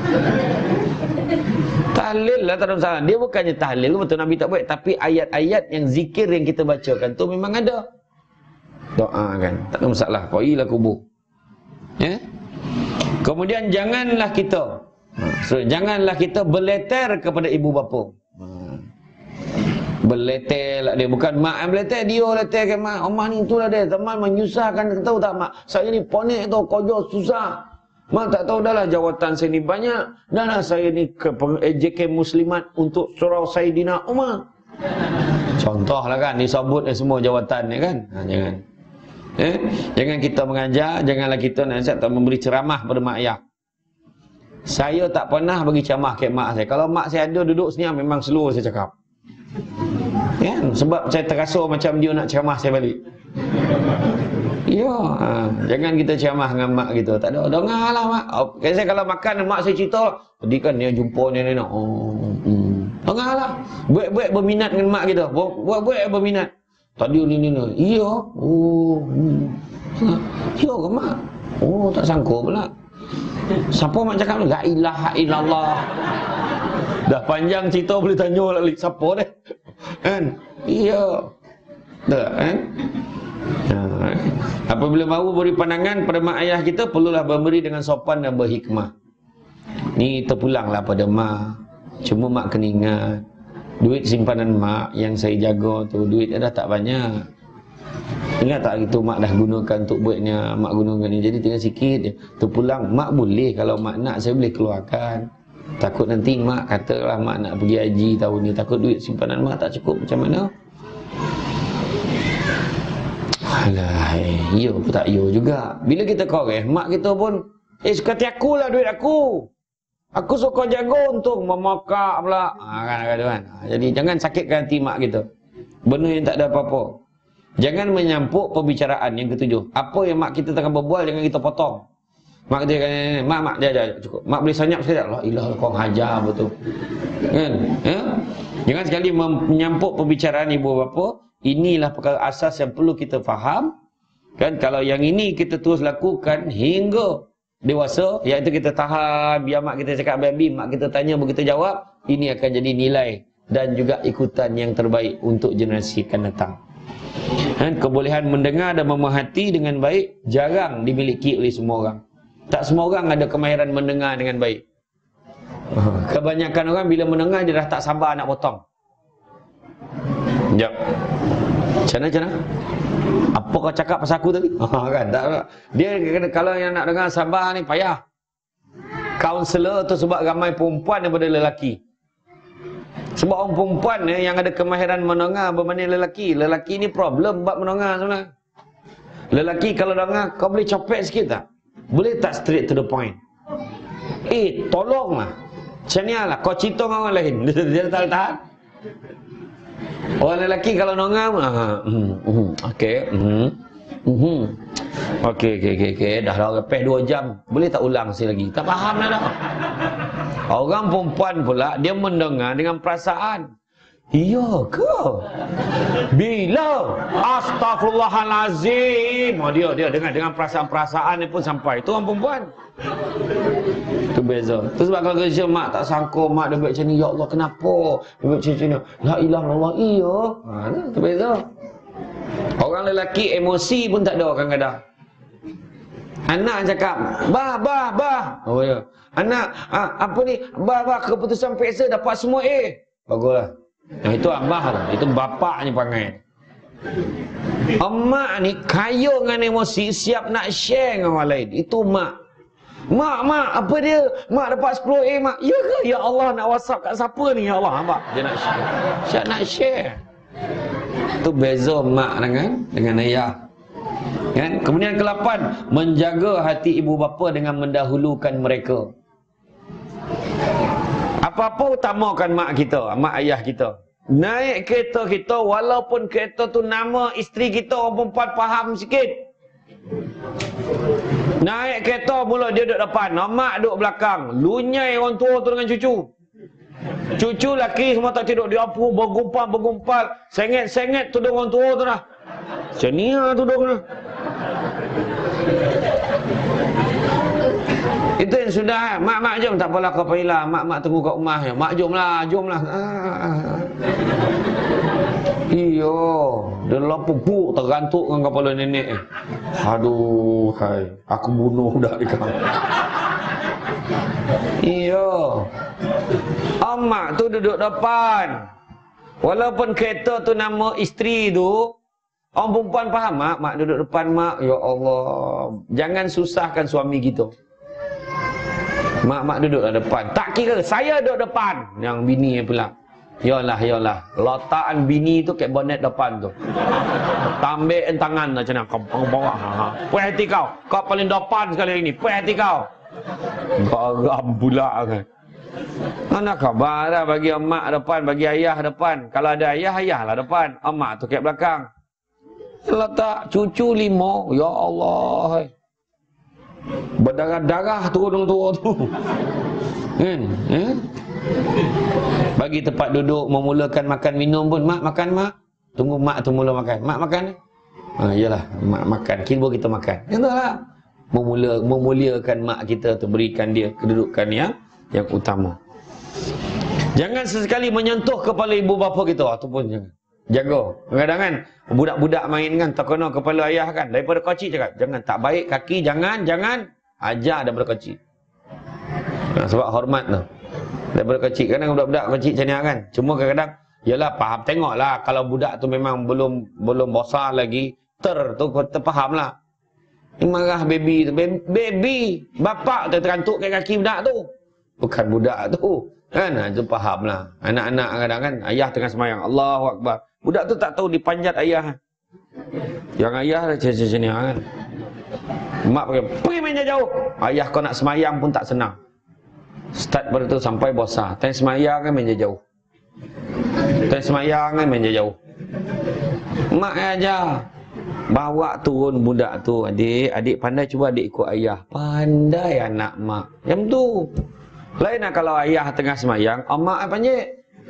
Tahlil lah tak ada masalah. Dia bukannya tahlil, betul Nabi tak buat. Tapi ayat-ayat yang zikir yang kita bacakan tu memang ada. Doa kan, tak ada masalah. Pergilah kubur. Ya? Kemudian janganlah kita so, Janganlah kita berleter kepada ibu bapa. Berleter lah dia. Bukan mak yang berleter, dia leter ke mak. Omah ni itulah dia. Teman menyusahkan. Tahu tak mak? Saya ni ponik tu, kojo susah. Mak tak tahu dah lah jawatan saya ni banyak. Dah lah saya ni ke E J K Muslimat untuk surau Sayyidina Umar. Contoh lah kan. Disebut semua jawatan ni kan. Ha, jangan. Eh? Jangan kita mengajar. Janganlah kita nasihat atau memberi ceramah pada mak ayah. Saya tak pernah bagi ceramah ke mak saya. Kalau mak saya ada duduk sini, memang slow saya cakap. Ya, sebab saya terasa macam dia nak ceramah saya balik. Ya, ha, jangan kita ceramah dengan mak kita. Tak ada, dengarlah mak. Oh, saya kalau makan mak saya cerita, tadi kan dia jumpa ni ni. Oh, hmm. Dengarlah. Buat-buat berminat dengan mak kita. Buat-buat berminat. Tadi ni ni ni. Iya. Oh. Hmm. Ya ke mak? Oh, tak sangka pula. Siapa mak cakap ni? La ilaha illallah. Dah panjang cerita boleh tanya lagi. Siapa dia? Kan? Iya. Tak kan? Nah, apabila mahu beri pandangan pada mak ayah kita, perlulah memberi dengan sopan dan berhikmah. Ni terpulanglah pada mak. Cuma mak kena ingat, duit simpanan mak yang saya jaga tu, duitnya dah tak banyak. Ingat tak itu mak dah gunakan untuk buatnya, mak gunakan ni. Jadi tinggal sikit je. Terpulang, mak boleh, kalau mak nak saya boleh keluarkan. Takut nanti mak katalah mak nak pergi haji tahun ni, takut duit simpanan mak tak cukup, macam mana? Alah, eh, ya pun tak ya juga. Bila kita korek, mak kita pun, eh sekati aku lah duit aku. Aku suka jaga untung, memakak pula. Ha, kan, kan, kan. Jadi jangan sakitkan hati mak kita. Benda yang tak ada apa-apa. Jangan menyampuk perbicaraan. Yang ketujuh, apa yang mak kita tengah berbual jangan kita potong. Mak dia kata, mak, mak, dia ajar, cukup. Mak boleh senyap sekejap. Allah ilah, kau hajar betul. Kan? Ya? Jangan sekali menyampuk perbicaraan ibu bapa. Inilah perkara asas yang perlu kita faham. Kan? Kalau yang ini kita terus lakukan hingga dewasa, iaitu kita tahan, biar mak kita cakap babi, mak kita tanya, begitu jawab, ini akan jadi nilai dan juga ikutan yang terbaik untuk generasi akan datang. Dan kebolehan mendengar dan memerhati dengan baik jarang dimiliki oleh semua orang. Tak semua orang ada kemahiran mendengar dengan baik. Kebanyakan orang bila mendengar dia dah tak sabar nak potong. Sekejap. Macam mana, macam mana? Apa kau cakap pasal aku tadi? Ha, kan? Tak, dia kalau yang nak dengar sabar ni payah. Kaunselor tu sebab ramai perempuan daripada lelaki. Sebab orang perempuan ni yang ada kemahiran mendengar berbanding lelaki. Lelaki ni problem bab mendengar sebenarnya. Lelaki kalau dengar, kau boleh copet sikit tak? Boleh tak straight to the point? Eh, tolonglah. Macam ni lah, kau cerita dengan orang lain. Dia tak tahan. Orang lelaki kalau dengar, ah, mm, mm, okey, mm, mm, okey, okey, okey, okey, dah dah lepas dua jam, boleh tak ulang sekali lagi? Tak faham dah dah. Orang perempuan pula dia mendengar dengan perasaan. Iya ke? Bila? Astaghfirullahalazim. Oh, dia dia dengan dengan perasaan-perasaan ni pun sampai. Itu orang perempuan. Itu beza. Tu sebab kalau kerja mak tak sangka mak dia buat macam ni, ya Allah kenapa? Dia buat macam ni. La ilaha illallah. Iya. Ha, tu beza. Orang lelaki emosi pun tak ada kadang-kadang. Anak cakap, "Bah, bah, bah." Oh ya. Anak, ah, apa ni? Bah, bah, keputusan P S A dapat semua A. Baguslah. Nah, itu abah lah. Itu bapaknya panggil. Emak ni kaya dengan emosi, siap nak share dengan orang lain. Itu mak. Mak, mak, apa dia? Mak dapat sepuluh A, mak. Ya ke? Ya Allah, nak WhatsApp kat siapa ni? Ya Allah, nampak? Dia nak share. Siap nak share. Itu beza mak dengan dengan ayah. Kan? Kemudian kelapan, menjaga hati ibu bapa dengan mendahulukan mereka. Apa-apa utamakan mak kita, mak ayah kita. Naik kereta kita, walaupun kereta tu nama isteri kita, orang perempuan faham sikit. Naik kereta mula dia duduk depan, mak duduk belakang. Lunyai orang tua tu dengan cucu. Cucu laki semua tak tidur, dia apa bergumpal-bergumpal, sengit-sengit tudung orang tua tu dah. Macam ni lah tudung dah. Itu yang sudah. Mak, mak jom. Tak apalah kau pergilah. Mak, mak tunggu kat rumah. Mak jomlah, jomlah. Ah. Iyo, dia lampu buk tergantuk dengan kepala nenek. Aduh, hai. Aku bunuh dah ikan. Iyo. Amak tu duduk depan. Walaupun kereta tu nama isteri tu, orang perempuan faham, mak, mak duduk depan, mak. Ya Allah. Jangan susahkan suami kita. Mak-mak duduklah depan. Tak kira, saya duduk depan. Yang bini pula. Yalah, yalah. Letakkan bini tu kat bonet depan tu. Tambik tangan macam mana. Kau bawah. Puas hati kau. Kau paling depan sekali ini. Puas hati kau. Garam pula kan. Mana khabar dah bagi emak depan, bagi ayah depan. Kalau ada ayah, ayahlah depan. Emak tu kat belakang. Letak cucu lima. Ya Allah. Berdarah-darah tu orang tua tu. Kan? Eh? Bagi tempat duduk, memulakan makan minum pun. Mak makan, mak. Tunggu mak tu mula makan. Mak makan. Ha, iyalah, mak makan. Kira kita makan. Itulah. Memula, memuliakan mak kita tu, berikan dia kedudukan yang yang utama. Jangan sesekali menyentuh kepala ibu bapa kita. Itu pun jangan. Jaga. Kadang-kadang kan budak-budak main kan terkena kepala ayah kan. Daripada kecil cakap, jangan, tak baik kaki, jangan, jangan. Ajar daripada kecil. Nah, sebab hormat tu. Daripada kecil. Kadang budak-budak kecil macam ni kan. Cuma kadang-kadang, yalah faham, tengoklah kalau budak tu memang belum belum besar lagi, ter tu terfaham lah. Marah baby tu. Baby, bapak tu terantuk kat kaki budak tu. Bukan budak tu. Kan, itu faham lah. Anak-anak kadang kan, ayah tengah semayang. Allahu Akbar. Budak tu tak tahu dipanjat ayah. Yang ayah macam-macam ni kan. Mak pergi, pergi main jauh. Ayah kau nak semayang pun tak senang. Start pada tu sampai besar. Time semayang kan main jauh. Time semayang kan main jauh. Mak ajar. Bawa turun budak tu, adik, adik pandai cuba adik ikut ayah. Pandai anak mak. Macam tu. Lain lah kalau ayah tengah semayang, mak panjik.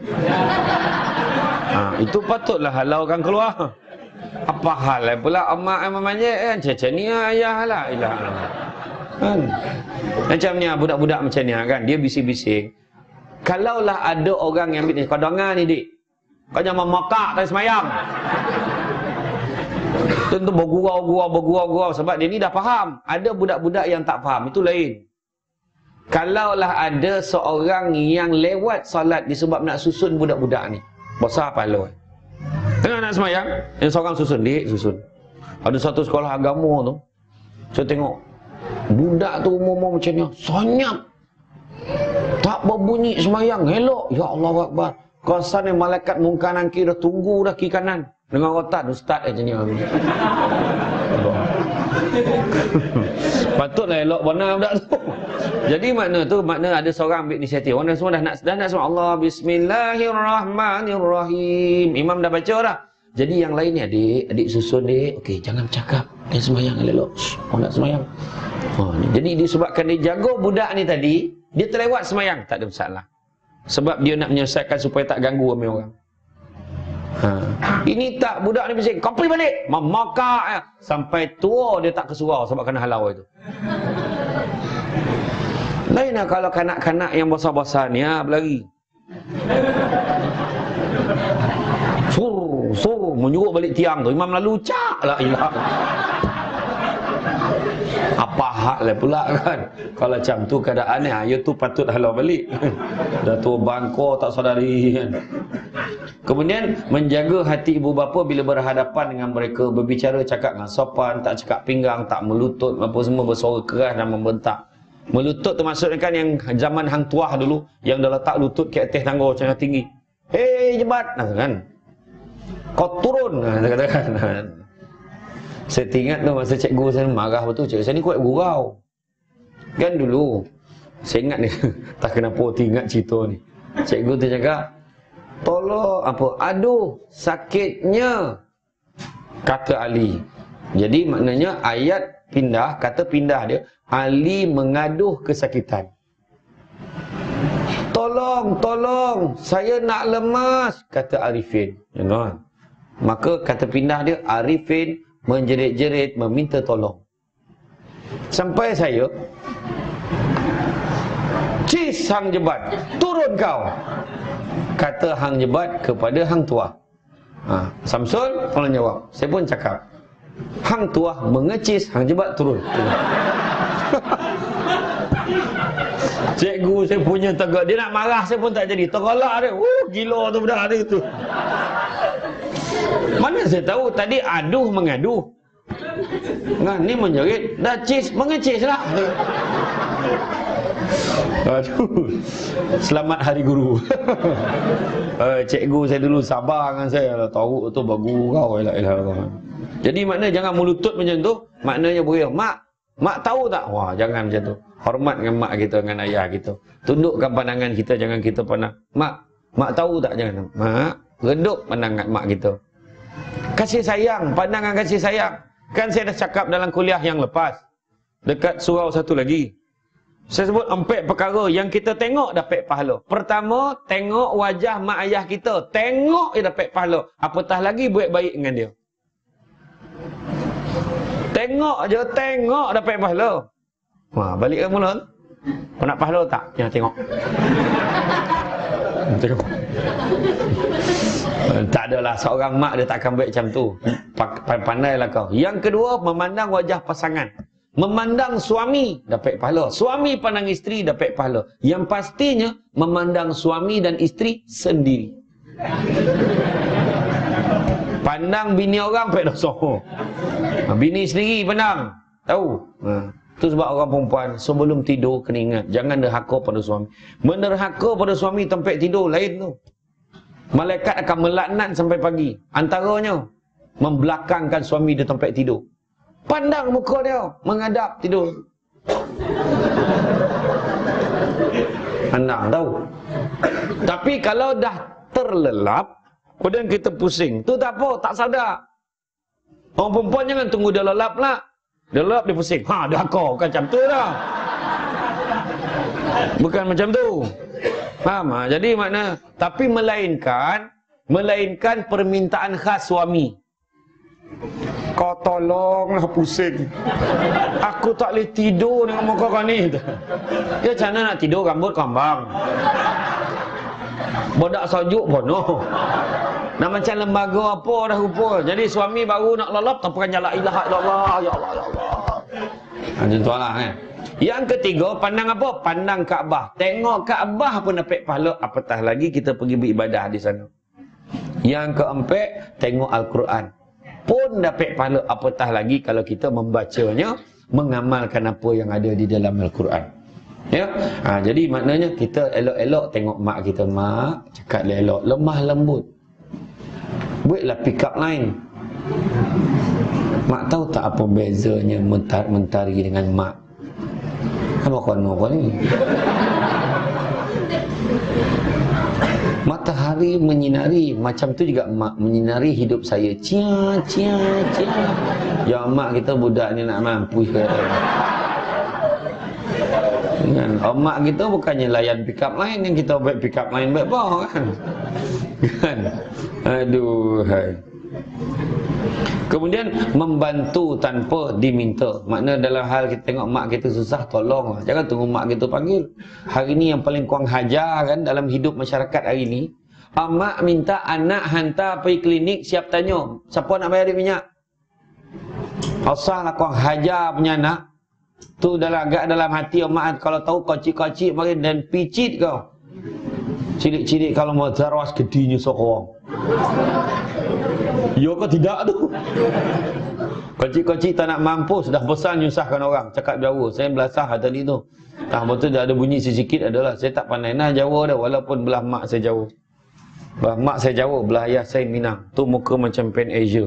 Ha, itu patutlah halaukan keluar. Apa hal lah pula mak yang memanjik kan? Macam ni lah ayah lah. Ilah. Kan? Macam ni budak-budak macam ni kan? Dia bising-bising. Kalaulah ada orang yang ambil, kau dengar ni dik, kau jangan memakak tak semayang. Tentu bergurau-gurau, bergurau-gurau sebab dia ni dah faham. Ada budak-budak yang tak faham, itu lain. Kalaulah ada seorang yang lewat salat disebab nak susun budak-budak ni, besar pahala. Tengah nak semayang, yang seorang susun, dik susun. Ada satu sekolah agama tu, saya tengok budak tu umur-umur macam ni, senyap, tak berbunyi semayang, elok. Ya Allah Akbar. Kawasan yang malaikat mungkar nangkir dah tunggu dah kiri kanan. Dengan rotan, ustaz macam ni. Patutlah elok benar budak tu. Jadi makna tu, makna ada seorang ambil inisiatif. Orang semua dah nak, dah nak semua Allah Bismillahirrahmanirrahim. Imam dah baca dah. Jadi yang lain ni, adik, adik susun dik. Okey, jangan bercakap. Dia semayang elok. Orang nak semayang. Oh, ni. Jadi disebabkan dia jaga budak ni tadi, dia terlewat semayang, tak ada masalah. Sebab dia nak menyelesaikan supaya tak ganggu ramai orang. Ha. Ini tak, budak ni bising, kau pergi balik, memakak ya. Sampai tua dia tak kesurau sebab kena halau itu. Lainlah kalau kanak-kanak yang besar-besar ni ha, berlari. Sur, sur, menyuruh balik tiang tu. Imam lalu cak lah ilah. Apa hak lah pula kan? Kalau macam tu keadaan ni, ya tu patut halau balik. Dah tu bangko tak sadari kan. Kemudian menjaga hati ibu bapa bila berhadapan dengan mereka, berbicara cakap dengan sopan, tak cakap pinggang, tak melutut, apa semua bersuara keras dan membentak. Melutut termasuk kan yang zaman hang tuah dulu, yang dah letak lutut ke atas tangga macam yang tinggi. Hei jebat, nah, kan? Kau turun, nah, katakan. Saya ingat tu masa cikgu saya marah betul, cikgu saya ni kuat gurau. Kan dulu, saya ingat ni, tak kenapa ingat cerita ni. Cikgu tu cakap, tolong apa, aduh sakitnya, kata Ali. Jadi maknanya ayat pindah, kata pindah dia, Ali mengaduh kesakitan. Tolong, tolong, saya nak lemas, kata Arifin. You know? Maka kata pindah dia, Arifin menjerit-jerit meminta tolong. Sampai saya, cis hang jebat, turun kau, kata hang jebat kepada hang tua. Ha, Samsul tolong jawab. Saya pun cakap, hang tua mengecis, hang jebat turun. Cikgu saya punya tegak, dia nak marah saya pun tak jadi. Tergalak dia. Uh, gila tu budak dia tu. Mana saya tahu tadi aduh mengaduh. Nah, ni menjerit, dah cis mengecis lah. Aduh. Selamat Hari Guru. uh, cikgu saya dulu sabar dengan saya, tahu tu bergurau elah elah. Jadi makna jangan melutut macam tu, maknanya boleh mak, mak tahu tak? Wah, jangan macam tu. Hormat dengan mak kita, dengan ayah kita. Tundukkan pandangan kita, jangan kita pandang. Mak, mak tahu tak? Jangan. Mak, redup pandangan mak kita. Kasih sayang, pandangan kasih sayang. Kan saya dah cakap dalam kuliah yang lepas, dekat surau satu lagi, saya sebut empat perkara yang kita tengok dapat pahala. Pertama, tengok wajah mak ayah kita, tengok dia dapat pahala. Apatah lagi buat baik dengan dia. Tengok je, tengok dapat pahala. Wah, balik ke mula. Kau nak pahala tak? Ya, tengok. Tengok. Tak adalah seorang mak dia takkan buat macam tu. Pandailah kau. Yang kedua, memandang wajah pasangan. Memandang suami dapat pahala. Suami pandang isteri dapat pahala. Yang pastinya memandang suami dan isteri sendiri. Pandang bini orang dapat dosa. Bini sendiri pandang. Tahu? Ha. Itu sebab orang perempuan sebelum tidur kena ingat, jangan derhaka pada suami. Menderhaka pada suami tempat tidur lain tu. Malaikat akan melaknat sampai pagi. Antaranya membelakangkan suami di tempat tidur. Pandang muka dia, menghadap tidur. Pandang tahu. Tapi kalau dah terlelap, Kemudian kita pusing. Tu tak apa, tak sadar. Orang perempuan jangan tunggu dia lelap lah. Dia lelap, dia pusing. Ha, dia akor. Bukan macam tu dah. Bukan macam tu. Faham? Ha? Jadi makna, tapi melainkan, melainkan permintaan khas suami. Kau tolonglah pusing. Aku tak boleh tidur dengan muka kau ni. Ya, macam mana nak tidur rambut kambang? Bodak sajuk pun, no. Nak macam lembaga apa dah rupa. Jadi suami baru nak lelap, tak perannya la ilaha illallah, ya Allah, ya Allah. Macam tu lah kan. Yang ketiga, pandang apa? Pandang Kaabah. Tengok Kaabah pun dapat pahala, apatah lagi kita pergi beribadah di sana. Yang keempat, tengok Al-Quran. Pun dapat pahala, apatah lagi kalau kita membacanya, mengamalkan apa yang ada di dalam Al-Quran. Ya, ha, jadi maknanya kita elok-elok tengok mak kita. Mak, cakap elok, lemah lembut. Buatlah pick up line. Mak tahu tak apa bezanya mentar mentari dengan mak? Apa kono kau ni? Matahari menyinari, macam tu juga mak menyinari hidup saya. Cia, cia, cia. Ya mak kita budak ni nak mampu ke? Kan? Oh, mak kita bukannya layan pick up line, yang kita buat pick up line buat apa kan? Kan? Aduh, hai. Kemudian membantu tanpa diminta. Makna dalam hal kita tengok mak kita susah, tolonglah. Jangan tunggu mak kita panggil. Hari ni yang paling kurang hajar kan dalam hidup masyarakat hari ni. Mak minta anak hantar pergi klinik, siap tanya, siapa nak bayar dia minyak? Asal kurang hajar punya anak. Tu dalam agak dalam hati mak, kalau tahu kocik-kocik mari dan picit kau. Cilik-cilik kalau mau zarwas gedinya sokong. Yo kau tidak tu. Kocik-kocik tak nak mampu, sudah bosan nyusahkan orang. Cakap Jawa, saya belasah tadi tu. Ah betul dah ada bunyi sedikit adalah saya tak pandai nah Jawa dah, walaupun belah mak saya Jawa. Belah mak saya Jawa, belah ayah saya Minang. Tu muka macam Pan Asia.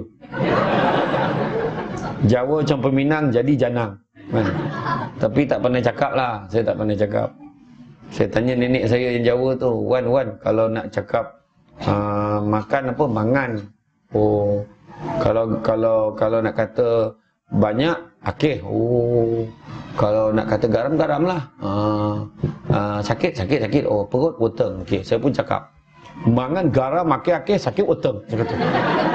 Jawa macam Peminang jadi janang. Kan? Tapi tak pandai cakap lah. Saya tak pandai cakap. Saya tanya nenek saya yang Jawa tu, Wan, Wan, kalau nak cakap uh, makan apa, mangan. Oh, kalau kalau kalau nak kata banyak, akeh. Oh, kalau nak kata garam, garam lah. Uh, uh, sakit, sakit, sakit. Oh, perut, weteng. Okey, saya pun cakap. Mangan, garam, akeh, akeh, sakit, weteng. Saya kata.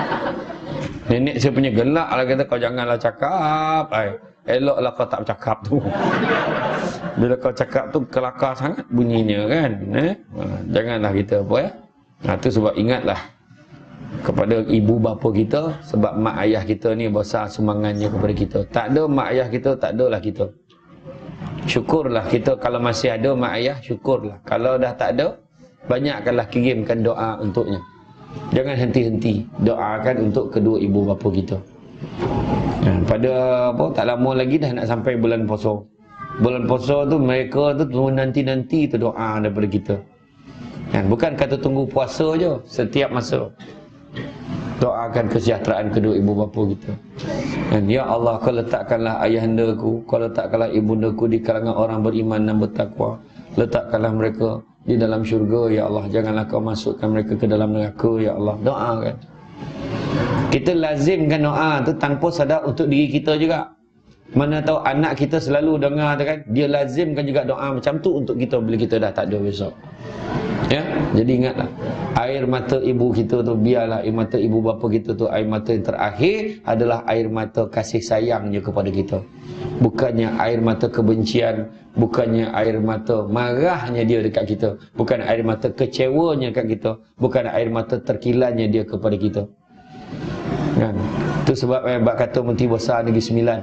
Nenek saya punya gelak lah, kata kau janganlah cakap. Ay, eloklah kau tak bercakap tu. Bila kau cakap tu kelakar sangat bunyinya kan. Eh? Ha, janganlah kita apa ya. Ha, tu sebab ingatlah kepada ibu bapa kita, sebab mak ayah kita ni besar sumbangannya kepada kita. Tak ada mak ayah kita, tak adalah kita. Syukurlah kita kalau masih ada mak ayah, syukurlah. Kalau dah tak ada, banyakkanlah kirimkan doa untuknya. Jangan henti-henti doakan untuk kedua ibu bapa kita. Ha, pada apa tak lama lagi dah nak sampai bulan puasa. Bulan puasa tu mereka tu nanti-nanti tu doa daripada kita. Kan, bukan kata tunggu puasa je, setiap masa doakan kesejahteraan kedua ibu bapa kita. Dan ya Allah, kau letakkanlah ayahandaku, kau letakkanlah ibundaku di kalangan orang beriman dan bertakwa. Letakkanlah mereka di dalam syurga ya Allah, janganlah kau masukkan mereka ke dalam neraka ya Allah. Doakan. Kita lazimkan doa tu tanpa sadar untuk diri kita juga. Mana tahu anak kita selalu dengar tu kan, dia lazimkan juga doa macam tu untuk kita bila kita dah tak ada besok. Ya, jadi ingatlah, air mata ibu kita tu, biarlah air mata ibu bapa kita tu air mata yang terakhir adalah air mata kasih sayangnya kepada kita. Bukannya air mata kebencian, bukannya air mata marahnya dia dekat kita, bukan air mata kecewanya dekat kita, bukan air mata terkilannya dia kepada kita. Kan? Itu sebab eh, bab kata Menteri Besar Negeri Sembilan.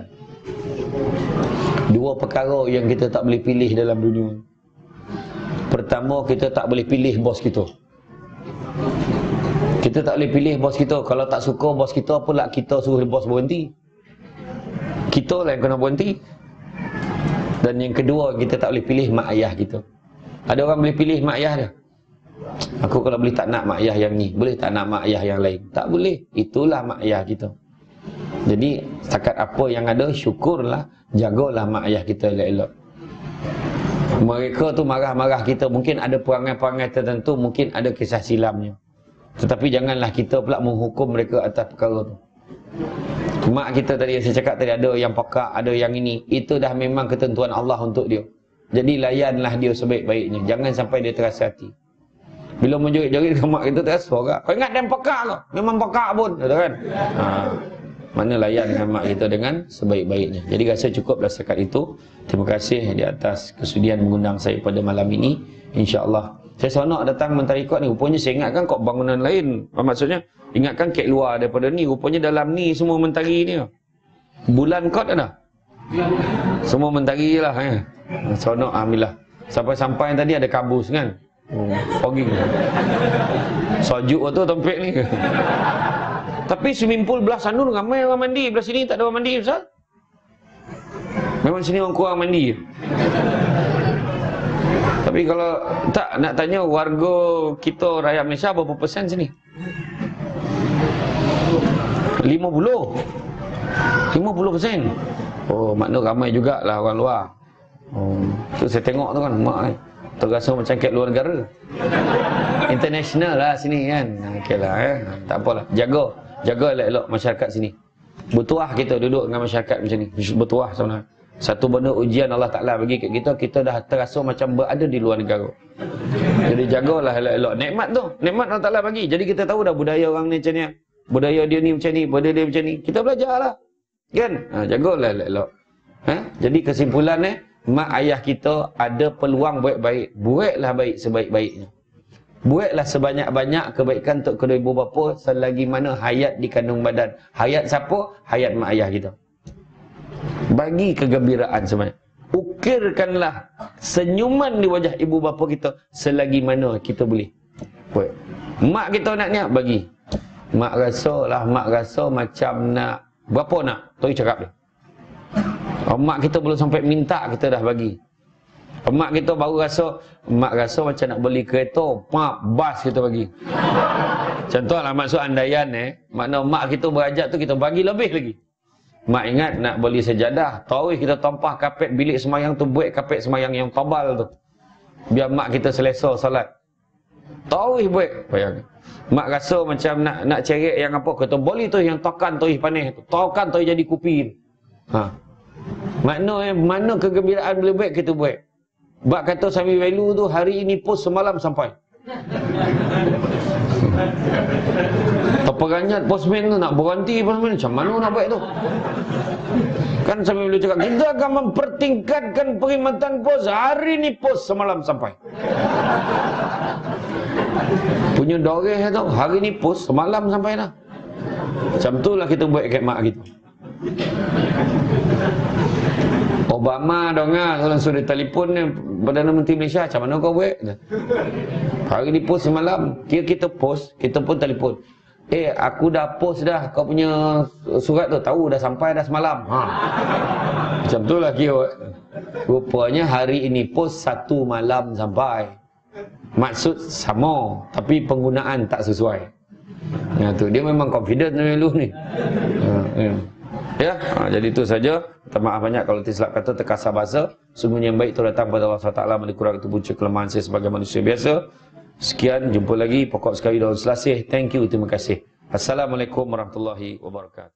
Dua perkara yang kita tak boleh pilih dalam dunia. Pertama, kita tak boleh pilih bos kita. Kita tak boleh pilih bos kita. Kalau tak suka bos kita, apalah kita suruh bos berhenti. Kita lah yang kena berhenti. Dan yang kedua, kita tak boleh pilih mak ayah kita. Ada orang boleh pilih mak ayah dia. Aku kalau boleh tak nak mak ayah yang ni, boleh tak nak mak ayah yang lain. Tak boleh. Itulah mak ayah kita. Jadi setakat apa yang ada, syukurlah, jagalah mak ayah kita elok-elok. Mereka tu marah-marah kita, mungkin ada perangai-perangai tertentu, mungkin ada kisah silamnya. Tetapi janganlah kita pula menghukum mereka atas perkara tu. Mak kita tadi yang saya cakap tadi, ada yang pekak, ada yang ini. Itu dah memang ketentuan Allah untuk dia. Jadi layanlah dia sebaik-baiknya. Jangan sampai dia terasa hati. Bila menjerit-jerit ke mak kita terasa orang. Kau ingat dia pekak ke? Memang pekak pun. Kata kan? Ha. Mana layankan mak kita dengan sebaik-baiknya. Jadi rasa cukuplah setakat itu. Terima kasih di atas kesudian mengundang saya pada malam ini. InsyaAllah. Saya seronok datang mentari kot ni. Rupanya saya ingatkan kok bangunan lain. Maksudnya, ingatkan kek luar daripada ni. Rupanya dalam ni semua mentari ni. Bulan kot ada? Semua mentari lah. Ya. Seronok, alhamdulillah. Sampai-sampai tadi ada kabus kan? Hmm, fogging. Sojuk tu tempek ni. Tapi swimming pool belah sana ramai orang mandi. Belah sini tak ada orang mandi, Ustaz? Memang sini orang kurang mandi. Tapi kalau tak, nak tanya warga kita rakyat Malaysia berapa persen sini? lima puluh. lima puluh persen. Oh, makna ramai jugalah orang luar. Oh, tu saya tengok tu kan, mak ni. Terasa macam kat luar negara. International lah sini kan. Okeylah eh. Tak apalah. Jaga. Jaga elok-elok masyarakat sini. Bertuah kita duduk dengan masyarakat macam ni. Bertuah sebenarnya. Satu benda ujian Allah Ta'ala bagi kat kita, kita dah terasa macam berada di luar negara. Jadi jagalah elok-elok. Nikmat tu. Nikmat Allah Ta'ala bagi. Jadi kita tahu dah budaya orang ni macam ni. Budaya dia ni macam ni. Budaya dia macam ni. Kita belajarlah. Kan? Ha, jagalah elok-elok. Ha? Jadi kesimpulannya, mak ayah kita ada peluang baik-baik. Buatlah baik sebaik-baiknya. Buatlah sebanyak-banyak kebaikan untuk kedua ibu bapa selagi mana hayat di kandung badan. Hayat siapa? Hayat mak ayah kita. Bagi kegembiraan sebanyak. Ukirkanlah senyuman di wajah ibu bapa kita selagi mana kita boleh. Buat. Mak kita nak niat bagi. Mak rasa lah, mak rasa macam nak berapa nak? Toy cakap dia. Oh, mak kita belum sampai minta, kita dah bagi. Mak kita baru rasa, mak rasa macam nak beli kereta, mak bas kita bagi. Contohlah maksud andaian eh, makna mak kita berajak tu kita bagi lebih lagi. Mak ingat nak beli sejadah, tahu kita tampah kapet bilik semayang tu, buat kapet semayang yang tebal tu. Biar mak kita selesa salat. Tahu buat, bayang. Mak rasa macam nak nak ceret yang apa, kata boleh tu yang tokan tu panih tu. Tokan tu jadi kupi. Ha. Makna eh, mana kegembiraan boleh buat kita buat. Bak kata Sami Velu tu hari ini post semalam sampai. Terperanyat postman tu nak berhenti postman, macam mana nak buat tu? Kan Sami Velu cakap kita akan mempertingkatkan perkhidmatan pos, hari ini post semalam sampai. Punya doreh tu, hari ni post semalam sampai dah. Macam tu lah kita buat kat mak kita. Obama dengar orang suruh telefon ni Perdana Menteri Malaysia, macam mana kau buat? Hari ni post semalam, kira kita post, kita pun telefon. Eh, aku dah post dah kau punya surat tu, tahu dah sampai dah semalam. Ha. Macam tu lah kira. Rupanya hari ini post satu malam sampai. Maksud sama, tapi penggunaan tak sesuai. Ya, tu dia memang confident dulu ni. Ha, ya. Ya, ha, jadi itu saja. Minta maaf banyak kalau tersilap kata, terkasar bahasa. Sungguhnya yang baik itu datang pada Allah subhanahu wa taala, kurang itu punca kelemahan saya sebagai manusia biasa. Sekian, jumpa lagi. Pokok sekali daun selasih. Thank you, terima kasih. Assalamualaikum warahmatullahi wabarakatuh.